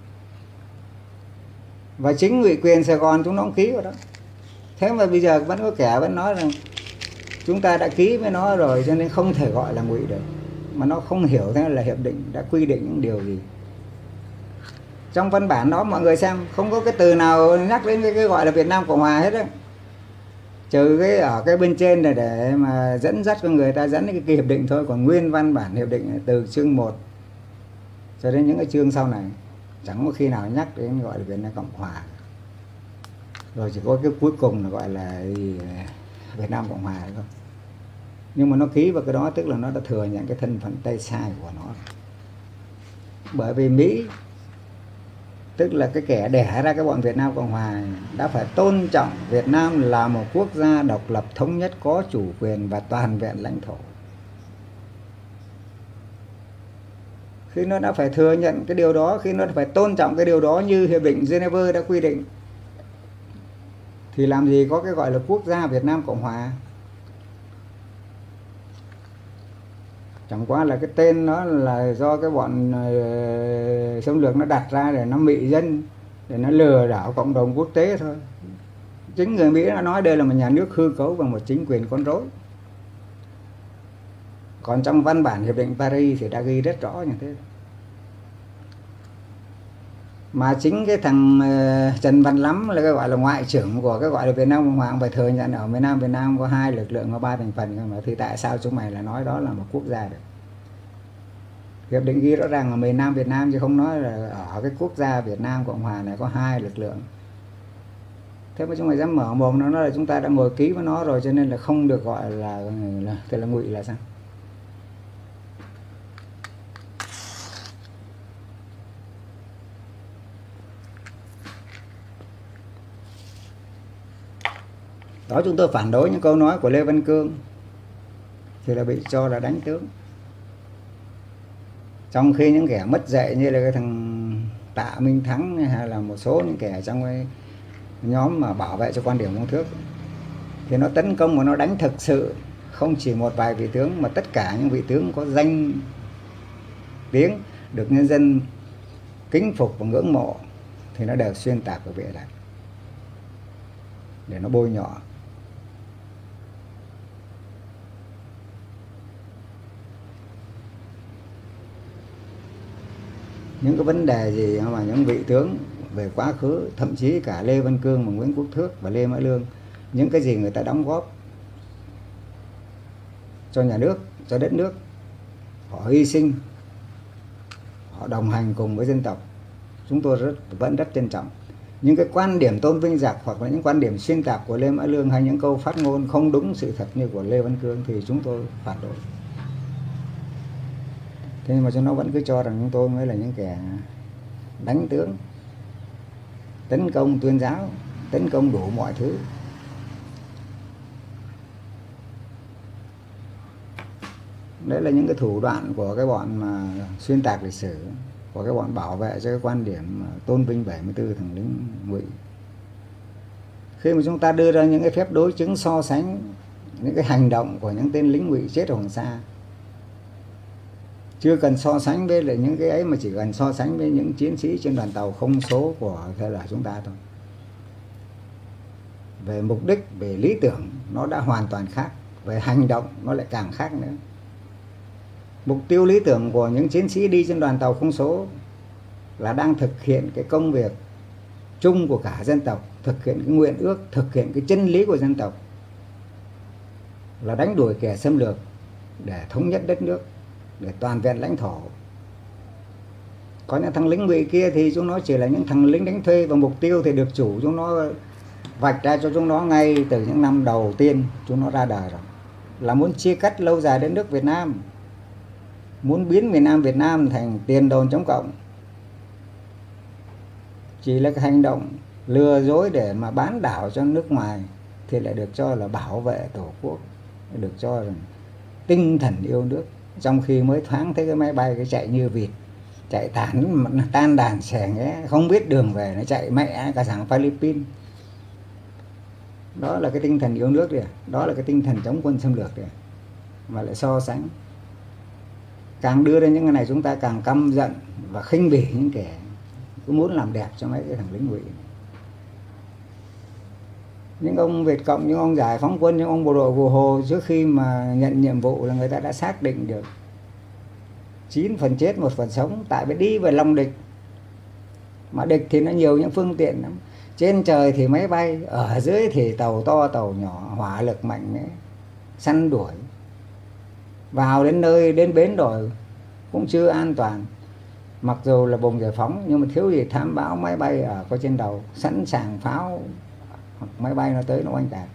Và chính ngụy quyền Sài Gòn chúng nó cũng ký vào đó. Thế mà bây giờ vẫn có kẻ vẫn nói rằng chúng ta đã ký với nó rồi cho nên không thể gọi là ngụy được. Mà nó không hiểu thế là hiệp định đã quy định những điều gì. Trong văn bản đó mọi người xem không có cái từ nào nhắc đến cái, cái gọi là Việt Nam Cộng Hòa hết á. Trừ cái ở cái bên trên này để mà dẫn dắt cho người ta dẫn đến cái, cái hiệp định thôi. Còn nguyên văn bản hiệp định từ chương một cho đến những cái chương sau này chẳng có khi nào nhắc đến gọi là Việt Nam Cộng Hòa. Rồi chỉ có cái cuối cùng là gọi là Việt Nam Cộng Hòa thôi. Nhưng mà nó ký vào cái đó tức là nó đã thừa nhận cái thân phận tay sai của nó. Bởi vì Mỹ, tức là cái kẻ đẻ ra cái bọn Việt Nam Cộng Hòa, đã phải tôn trọng Việt Nam là một quốc gia độc lập thống nhất, có chủ quyền và toàn vẹn lãnh thổ. Khi nó đã phải thừa nhận cái điều đó, khi nó phải tôn trọng cái điều đó như Hiệp định Geneva đã quy định, thì làm gì có cái gọi là quốc gia Việt Nam Cộng Hòa. Chẳng qua là cái tên nó là do cái bọn uh, xâm lược nó đặt ra để nó mị dân, để nó lừa đảo cộng đồng quốc tế thôi. Chính người Mỹ nó nói đây là một nhà nước hư cấu và một chính quyền con rối. Còn trong văn bản Hiệp định Paris thì đã ghi rất rõ như thế. Mà chính cái thằng uh, Trần Văn Lắm là cái gọi là ngoại trưởng của cái gọi là Việt Nam Cộng Hòa phải thừa nhận ở miền Nam Việt Nam có hai lực lượng, có ba thành phần mà, thì tại sao chúng mày là nói đó là một quốc gia được? Hiệp định ghi rõ ràng ở miền Nam Việt Nam chứ không nói là ở cái quốc gia Việt Nam Cộng Hòa này có hai lực lượng. Thế mà chúng mày dám mở mồm nó nói là chúng ta đã ngồi ký với nó rồi cho nên là không được gọi là là, là, là ngụy là sao? Đó, chúng tôi phản đối những câu nói của Lê Văn Cương thì là bị cho là đánh tướng. Trong khi những kẻ mất dạy như là cái thằng Tạ Minh Thắng hay là một số những kẻ trong cái nhóm mà bảo vệ cho quan điểm Công Thước thì nó tấn công và nó đánh thực sự, không chỉ một vài vị tướng mà tất cả những vị tướng có danh tiếng được nhân dân kính phục và ngưỡng mộ thì nó đều xuyên tạc và bịa đặt để nó bôi nhọ. Những cái vấn đề gì mà những vị tướng về quá khứ, thậm chí cả Lê Văn Cương và Nguyễn Quốc Thước và Lê Mã Lương, những cái gì người ta đóng góp cho nhà nước, cho đất nước, họ hy sinh, họ đồng hành cùng với dân tộc, chúng tôi rất, vẫn rất trân trọng. Những cái quan điểm tôn vinh giặc hoặc là những quan điểm xuyên tạc của Lê Mã Lương hay những câu phát ngôn không đúng sự thật như của Lê Văn Cương thì chúng tôi phản đối. Thế nhưng mà chúng nó vẫn cứ cho rằng chúng tôi mới là những kẻ đánh tướng, tấn công tuyên giáo, tấn công đủ mọi thứ. Đấy là những cái thủ đoạn của cái bọn mà xuyên tạc lịch sử, của cái bọn bảo vệ cho cái quan điểm tôn vinh bảy mươi tư thằng lính ngụy. Khi mà chúng ta đưa ra những cái phép đối chứng so sánh những cái hành động của những tên lính ngụy chết ở Hoàng Sa, chưa cần so sánh với lại những cái ấy mà chỉ cần so sánh với những chiến sĩ trên đoàn tàu không số của thời đại chúng ta thôi. Về mục đích, về lý tưởng nó đã hoàn toàn khác, về hành động nó lại càng khác nữa. Mục tiêu lý tưởng của những chiến sĩ đi trên đoàn tàu không số là đang thực hiện cái công việc chung của cả dân tộc, thực hiện cái nguyện ước, thực hiện cái chân lý của dân tộc, là đánh đuổi kẻ xâm lược để thống nhất đất nước, để toàn vẹn lãnh thổ. Có những thằng lính ngụy kia thì chúng nó chỉ là những thằng lính đánh thuê, và mục tiêu thì được chủ chúng nó vạch ra cho chúng nó ngay từ những năm đầu tiên chúng nó ra đời rồi, là muốn chia cắt lâu dài đất nước Việt Nam, muốn biến miền Nam Việt Nam thành tiền đồn chống cộng. Chỉ là cái hành động lừa dối để mà bán đảo cho nước ngoài thì lại được cho là bảo vệ tổ quốc, được cho là tinh thần yêu nước. trong khi mới thoáng thấy cái máy bay cái chạy như vịt, chạy tán tan đàn xẻ nghé, không biết đường về, nó chạy mẹ cả sang Philippines. Đó là cái tinh thần yêu nước kìa, đó là cái tinh thần chống quân xâm lược kìa. Mà lại so sánh, càng đưa ra những cái này chúng ta càng căm giận và khinh bỉ những kẻ cứ muốn làm đẹp cho mấy cái thằng lính ngụy. Những ông Việt Cộng, những ông giải phóng quân, những ông bộ đội Cụ Hồ trước khi mà nhận nhiệm vụ là người ta đã xác định được chín phần chết một phần sống, tại vì đi về lòng địch. Mà địch thì nó nhiều những phương tiện lắm, trên trời thì máy bay, ở dưới thì tàu to tàu nhỏ, hỏa lực mạnh mẽ săn đuổi. Vào đến nơi, đến bến rồi cũng chưa an toàn. Mặc dù là vùng giải phóng nhưng mà thiếu gì thám báo máy bay ở có trên đầu, sẵn sàng pháo hoặc máy bay nó tới nó oanh tạc.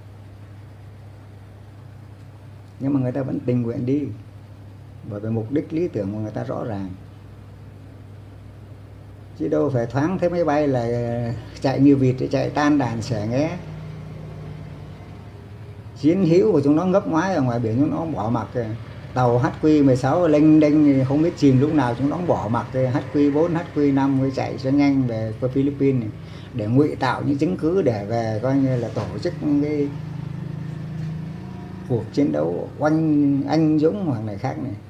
Nhưng mà người ta vẫn tình nguyện đi, bởi vì mục đích lý tưởng của người ta rõ ràng. Chứ đâu phải thoáng thấy máy bay là chạy như vịt, chạy tan đàn xẻ nghé. Chiến hữu của chúng nó ngấp ngoái ở ngoài biển, chúng nó bỏ mặc kìa. Tàu H Q mười sáu lênh đênh không biết chìm lúc nào, chúng nó bỏ mặc H Q bốn, H Q năm mới chạy cho nhanh về qua Philippines này, để ngụy tạo những chứng cứ để về coi như là tổ chức cái cuộc chiến đấu oanh anh dũng hoặc này khác này,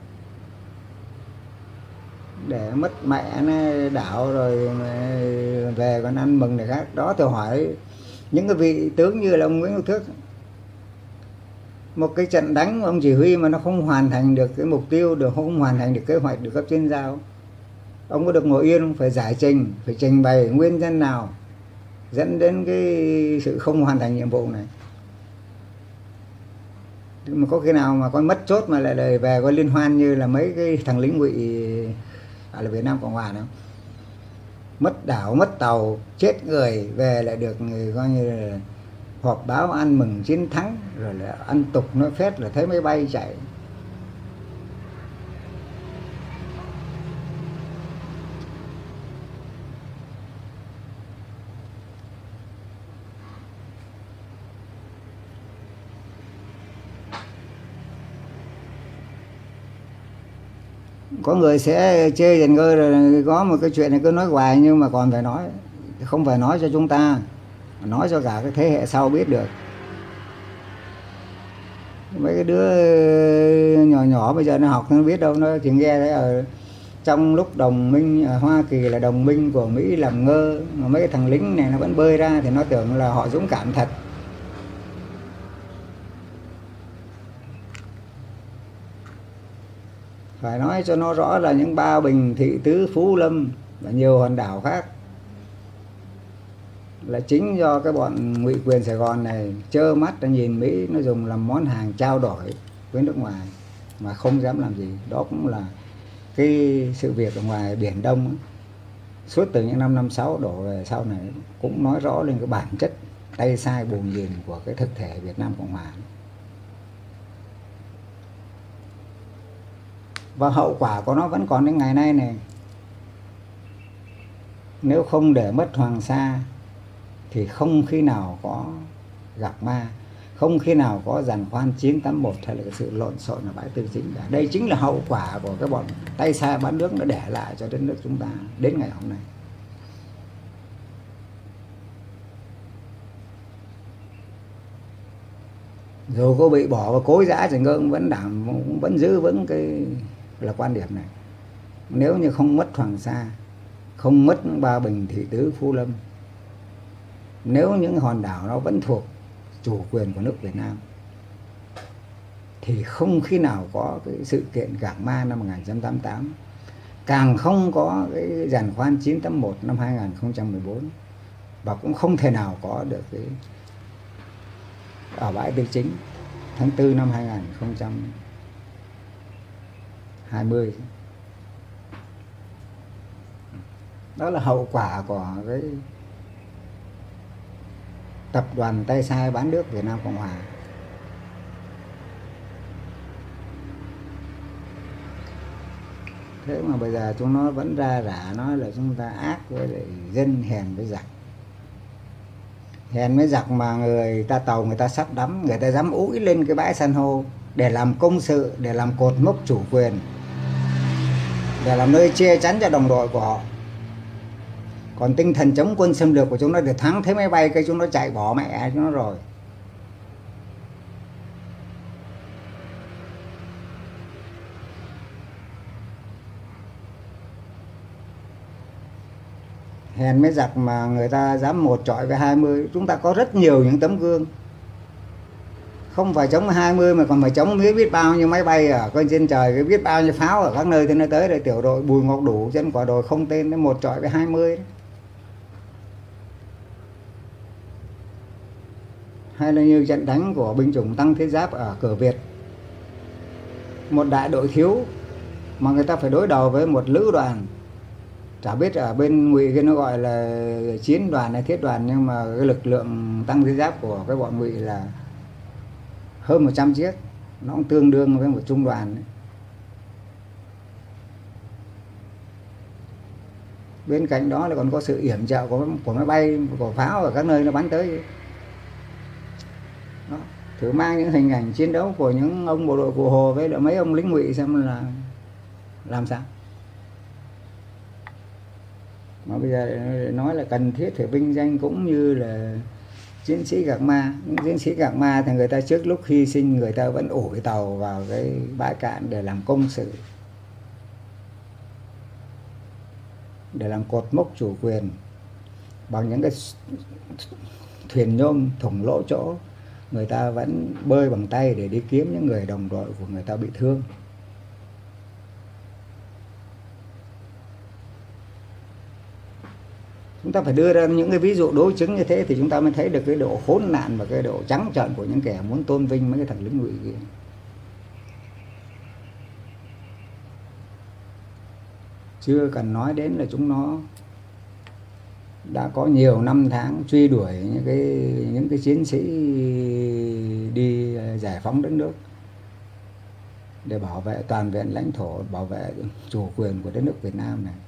để mất mẹ nó đảo rồi về còn ăn mừng này khác. Đó tôi hỏi những cái vị tướng như là ông Nguyễn Hữu Thước, một cái trận đánh ông chỉ huy mà nó không hoàn thành được cái mục tiêu, được không hoàn thành được kế hoạch được cấp trên giao, ông có được ngồi yên không? Phải giải trình, phải trình bày nguyên nhân nào dẫn đến cái sự không hoàn thành nhiệm vụ này. Mà có khi nào mà coi mất chốt mà lại lời về coi liên hoan như là mấy cái thằng lính ngụy ở là Việt Nam Cộng Hòa đâu. Mất đảo, mất tàu, chết người, về lại được người coi như là họp báo ăn mừng chiến thắng, rồi là ăn tục nói phét là thấy máy bay chạy. Có người sẽ chê dần ngơi rồi có một cái chuyện này cứ nói hoài, nhưng mà còn phải nói, không phải nói cho chúng ta, nói cho cả cái thế hệ sau biết được. Mấy cái đứa nhỏ nhỏ bây giờ nó học nó biết đâu, nó chỉ nghe thấy ở trong lúc đồng minh ở Hoa Kỳ là đồng minh của Mỹ làm ngơ, mà mấy cái thằng lính này nó vẫn bơi ra thì nó tưởng là họ dũng cảm thật. Phải nói cho nó rõ là những Ba Bình, Thị Tứ, Phú Lâm và nhiều hòn đảo khác là chính do cái bọn ngụy quyền Sài Gòn này trơ mắt nó nhìn Mỹ nó dùng làm món hàng trao đổi với nước ngoài mà không dám làm gì. Đó cũng là cái sự việc ở ngoài Biển Đông ấy, suốt từ những năm năm sáu đổ về sau này cũng nói rõ lên cái bản chất tay sai bùn nhìn của cái thực thể Việt Nam Cộng Hòa. Và hậu quả của nó vẫn còn đến ngày nay này. Nếu không để mất Hoàng Sa thì không khi nào có gặp ma, không khi nào có giàn khoan chín tám mốt hay là cái sự lộn xộn ở bãi Tư Chính cả. Đây chính là hậu quả của cái bọn tay sai bán nước nó để lại cho đất nước chúng ta đến ngày hôm nay. Dù có bị bỏ vào cối giã thì ngưng vẫn đảm vẫn giữ vững cái là quan điểm này. Nếu như không mất Hoàng Sa, không mất Ba Bình, Thị Tứ, Phú Lâm, nếu những hòn đảo nó vẫn thuộc chủ quyền của nước Việt Nam thì không khi nào có cái sự kiện Gạc Ma năm một nghìn chín trăm tám mươi tám, càng không có cái giàn khoan chín tám mốt năm hai nghìn không trăm mười bốn, và cũng không thể nào có được cái ở bãi Tư Chính tháng tư năm hai nghìn không trăm hai mươi. Đó là hậu quả của cái tập đoàn tay sai bán nước Việt Nam Cộng Hòa. Thế mà bây giờ chúng nó vẫn ra rả nói là chúng ta ác với lại dân, hèn với giặc. Hèn với giặc mà người ta tàu người ta sắp đắm, người ta dám úi lên cái bãi san hô để làm công sự, để làm cột mốc chủ quyền, để làm nơi che chắn cho đồng đội của họ. Còn tinh thần chống quân xâm lược của chúng nó để thắng thấy máy bay cái chúng nó chạy bỏ mẹ chúng nó rồi. Hèn mấy giặc mà người ta dám một chọi với hai mươi. Chúng ta có rất nhiều những tấm gương. Không phải chống hai mươi mà còn phải chống biết biết bao nhiêu máy bay ở trên trời, cái biết bao nhiêu pháo ở các nơi thì nó tới. Để tiểu đội Bùi Ngọc Đủ trên quả đồi không tên nó một chọi với hai mươi đấy. Hay là như trận đánh của binh chủng Tăng Thiết Giáp ở Cửa Việt, một đại đội thiếu mà người ta phải đối đầu với một lữ đoàn. Chả biết ở bên Ngụy cái nó gọi là chiến đoàn hay thiết đoàn, nhưng mà cái lực lượng Tăng Thiết Giáp của cái bọn Ngụy là hơn một trăm chiếc, nó cũng tương đương với một trung đoàn ấy. Bên cạnh đó là còn có sự yểm trợ của, của máy bay, của pháo ở các nơi nó bắn tới. Đó. Thử mang những hình ảnh chiến đấu của những ông bộ đội Cụ Hồ với lại mấy ông lính Ngụy xem là làm sao. Mà bây giờ nói là cần thiết phải vinh danh cũng như là chiến sĩ Gạc Ma. Những chiến sĩ Gạc Ma thì người ta trước lúc hy sinh người ta vẫn ủi tàu vào cái bãi cạn để làm công sự, để làm cột mốc chủ quyền bằng những cái thuyền nhôm thủng lỗ chỗ. Người ta vẫn bơi bằng tay để đi kiếm những người đồng đội của người ta bị thương. Chúng ta phải đưa ra những cái ví dụ đối chứng như thế thì chúng ta mới thấy được cái độ khốn nạn và cái độ trắng trợn của những kẻ muốn tôn vinh mấy cái thằng lính Ngụy kia. Chưa cần nói đến là chúng nó đã có nhiều năm tháng truy đuổi những cái những cái chiến sĩ đi giải phóng đất nước để bảo vệ toàn vẹn lãnh thổ, bảo vệ chủ quyền của đất nước Việt Nam này.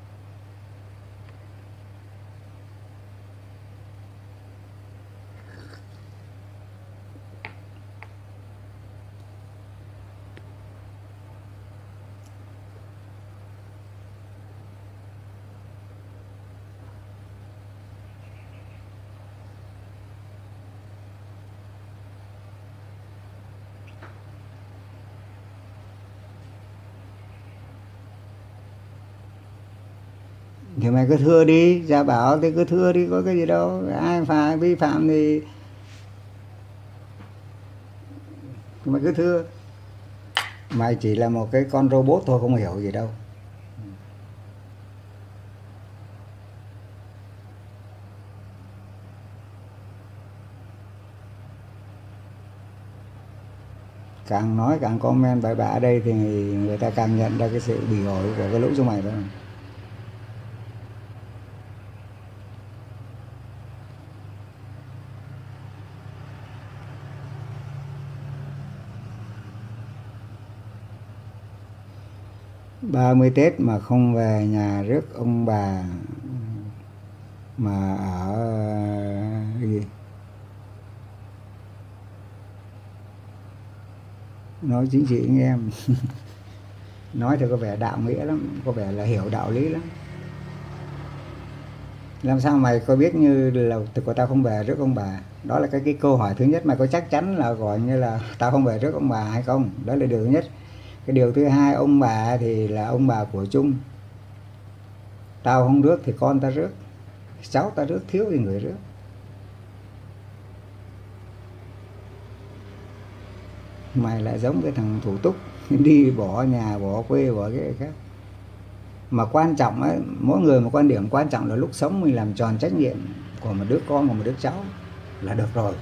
Thì mày cứ thưa đi, Gia Bảo thì cứ thưa đi, có cái gì đâu. Ai phải vi phạm thì mày cứ thưa. Mày chỉ là một cái con robot thôi, không hiểu gì đâu. Càng nói càng comment bậy bạ ở đây thì người ta càng nhận ra cái sự bỉ ổi của cái lũ chúng mày đó. ba mươi Tết mà không về nhà rước ông bà mà ở cái gì? Nói chính trị anh em. Nói thì có vẻ đạo nghĩa lắm, có vẻ là hiểu đạo lý lắm. Làm sao mày có biết như là của tao không về rước ông bà? Đó là cái, cái câu hỏi thứ nhất. Mày có chắc chắn là gọi như là tao không về rước ông bà hay không? Đó là điều thứ nhất. Cái điều thứ hai, ông bà thì là ông bà của chung. Tao không rước thì con ta rước, cháu ta rước, thiếu thì người rước. Mày lại giống cái thằng thủ túc đi bỏ nhà, bỏ quê, bỏ cái khác. Mà quan trọng ấy, mỗi người một quan điểm, quan trọng là lúc sống mình làm tròn trách nhiệm của một đứa con, của một đứa cháu là được rồi.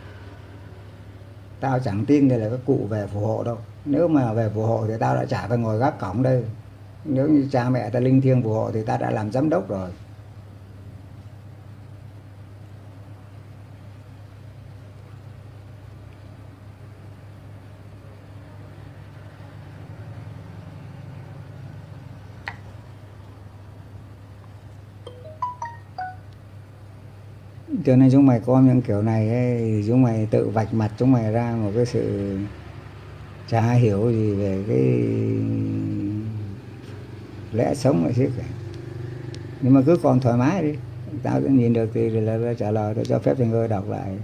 Tao chẳng tin là các cụ về phù hộ đâu. Nếu mà về phù hộ thì tao đã chả phải ngồi gác cổng đây. Nếu như cha mẹ ta linh thiêng phù hộ thì ta đã làm giám đốc rồi. Cho nên chúng mày có những kiểu này ấy, chúng mày tự vạch mặt chúng mày ra một cái sự chả ai hiểu gì về cái lẽ sống ở thế cả. Nhưng mà cứ còn thoải mái đi, tao cũng nhìn được thì là, là trả lời, tôi cho phép Trần Ngơ đọc lại.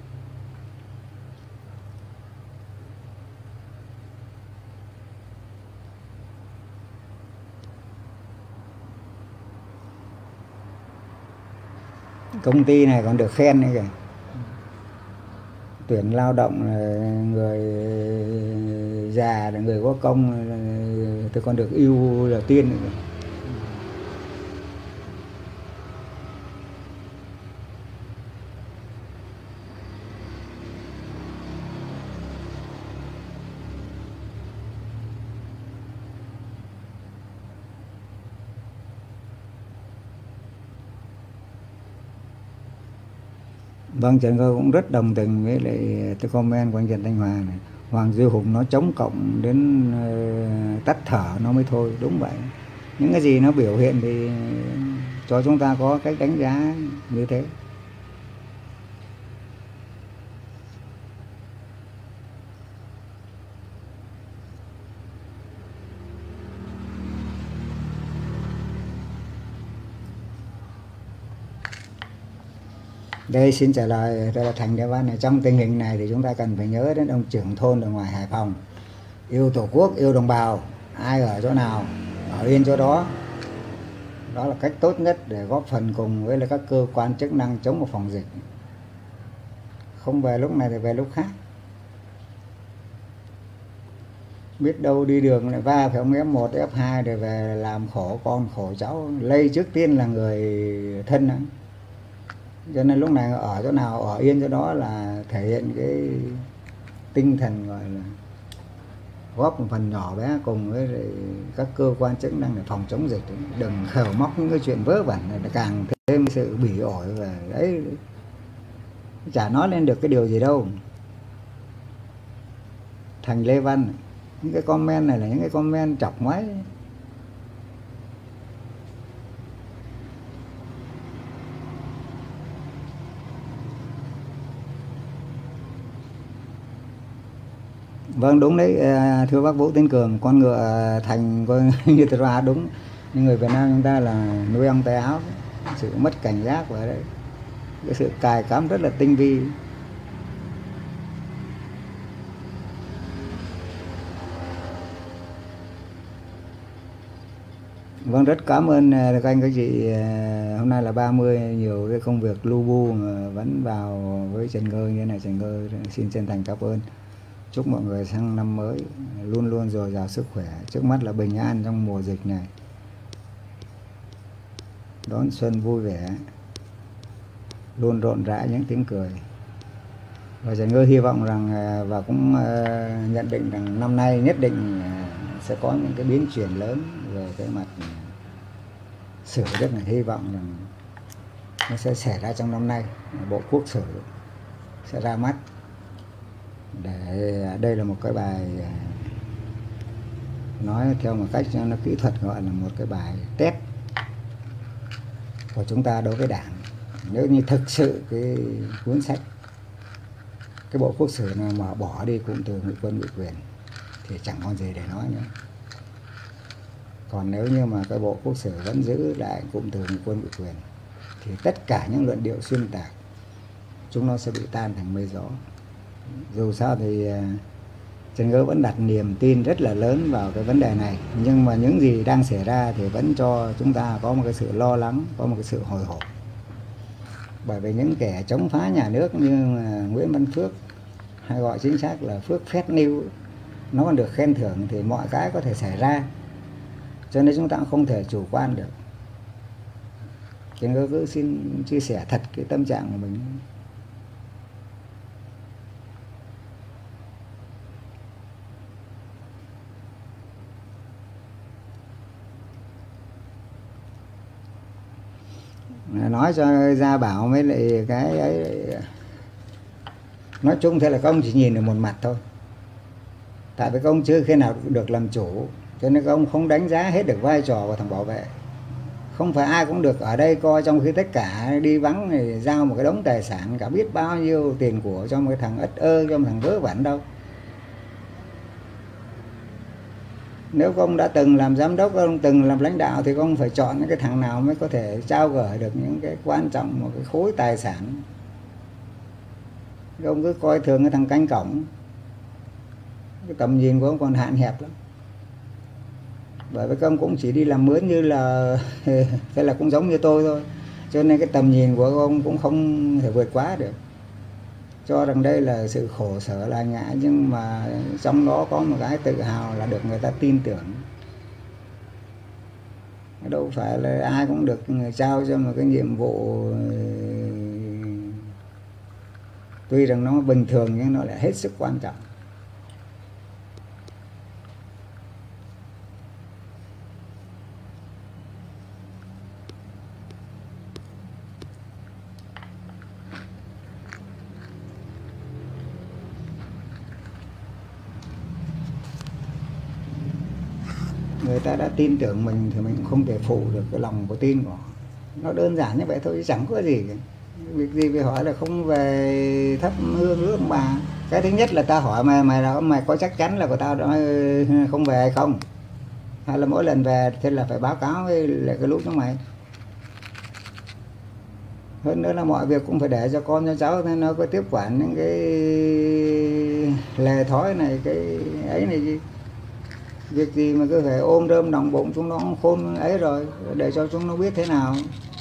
Công ty này còn được khen nữa kìa, tuyển lao động người già là người có công, tôi còn được ưu đầu tiên nữa kìa. Vâng, Trần Ngơ cũng rất đồng tình với lại cái comment của anh Trần Thanh Hòa này. Hoàng Duy Hùng nó chống cộng đến uh, tắt thở nó mới thôi. Đúng vậy, những cái gì nó biểu hiện thì cho chúng ta có cách đánh giá như thế. Đây xin trả lời, đây là Thành Đa Văn này. Trong tình hình này thì chúng ta cần phải nhớ đến ông trưởng thôn ở ngoài Hải Phòng. Yêu Tổ quốc, yêu đồng bào, ai ở chỗ nào ở yên chỗ đó. Đó là cách tốt nhất để góp phần cùng với các cơ quan chức năng chống một phòng dịch. Không về lúc này thì về lúc khác. Biết đâu đi đường lại va phải ông ép một, ép hai rồi về làm khổ con khổ cháu, lây trước tiên là người thân đó. Cho nên lúc này ở chỗ nào ở yên chỗ đó là thể hiện cái tinh thần gọi là góp một phần nhỏ bé cùng với các cơ quan chức năng để phòng chống dịch. Đừng khều móc những cái chuyện vớ vẩn này, càng thêm sự bỉ ổi và đấy, chả nói lên được cái điều gì đâu. Thành Lê Văn, những cái comment này là những cái comment chọc ngoáy. Vâng, đúng đấy, thưa bác Vũ Tiến Cường, con ngựa thành như thế ra đúng. Nhưng người Việt Nam chúng ta là nuôi ong tay áo, sự mất cảnh giác và đấy, cái sự cài cắm rất là tinh vi. Vâng, rất cảm ơn các anh các chị. Hôm nay là ba mươi, nhiều cái công việc lu bu mà vẫn vào với Trần Ngơ như thế này. Trần Ngơ xin chân thành cảm ơn. Chúc mọi người sang năm mới luôn luôn dồi dào sức khỏe. Trước mắt là bình an trong mùa dịch này. Đón xuân vui vẻ, luôn rộn rã những tiếng cười. Và Trần Ngơ hy vọng rằng và cũng nhận định rằng năm nay nhất định sẽ có những cái biến chuyển lớn về cái mặt sử. Rất là hy vọng rằng nó sẽ xảy ra trong năm nay. Bộ Quốc sử sẽ ra mắt. Để đây là một cái bài nói theo một cách cho nó kỹ thuật, gọi là một cái bài test của chúng ta đối với Đảng. Nếu như thực sự cái cuốn sách, cái bộ Quốc sử này mà bỏ đi cụm từ ngụy quân ngụy quyền thì chẳng còn gì để nói nữa. Còn nếu như mà cái bộ Quốc sử vẫn giữ lại cụm từ ngụy quân ngụy quyền thì tất cả những luận điệu xuyên tạc chúng nó sẽ bị tan thành mây gió. Dù sao thì Trần Ngơ vẫn đặt niềm tin rất là lớn vào cái vấn đề này, nhưng mà những gì đang xảy ra thì vẫn cho chúng ta có một cái sự lo lắng, có một cái sự hồi hộp. Bởi vì những kẻ chống phá nhà nước như Nguyễn Văn Phước, hay gọi chính xác là Phước Fake News, nó còn được khen thưởng thì mọi cái có thể xảy ra. Cho nên chúng ta cũng không thể chủ quan được. Trần Ngơ cứ xin chia sẻ thật cái tâm trạng của mình. Nói cho ra bảo mới lại cái ấy. Nói chung thế là các ông chỉ nhìn được một mặt thôi. Tại vì các ông chưa khi nào được làm chủ, cho nên các ông không đánh giá hết được vai trò của thằng bảo vệ. Không phải ai cũng được ở đây coi, trong khi tất cả đi vắng thì giao một cái đống tài sản cả biết bao nhiêu tiền của cho một cái thằng ất ơ, cho một thằng vớ vẩn đâu. Nếu ông đã từng làm giám đốc, ông từng làm lãnh đạo thì ông phải chọn những cái thằng nào mới có thể trao gửi được những cái quan trọng, một cái khối tài sản. Ông cứ coi thường cái thằng canh cổng, cái tầm nhìn của ông còn hạn hẹp lắm. Bởi vì ông cũng chỉ đi làm mướn như là thế, là cũng giống như tôi thôi, cho nên cái tầm nhìn của ông cũng không thể vượt quá được. Cho rằng đây là sự khổ sở là ngã, nhưng mà trong đó có một cái tự hào là được người ta tin tưởng. Đâu phải là ai cũng được trao cho một cái nhiệm vụ tuy rằng nó bình thường nhưng nó lại hết sức quan trọng. Người ta đã tin tưởng mình thì mình cũng không thể phụ được cái lòng của tin của họ. Nó đơn giản như vậy thôi chứ chẳng có gì cả. Việc gì phải hỏi là không về thắp hương ước ông bà. Cái thứ nhất là ta hỏi mày mày là mày có chắc chắn là của tao đó không về hay không, hay là mỗi lần về thì là phải báo cáo với lại cái lúc chúng mày. Hơn nữa là mọi việc cũng phải để cho con cho cháu nên nó có tiếp quản những cái lề thói này, cái ấy này gì. Việc gì mà cứ phải ôm rơm đọng bụng chúng nó khôn ấy rồi, để cho chúng nó biết thế nào.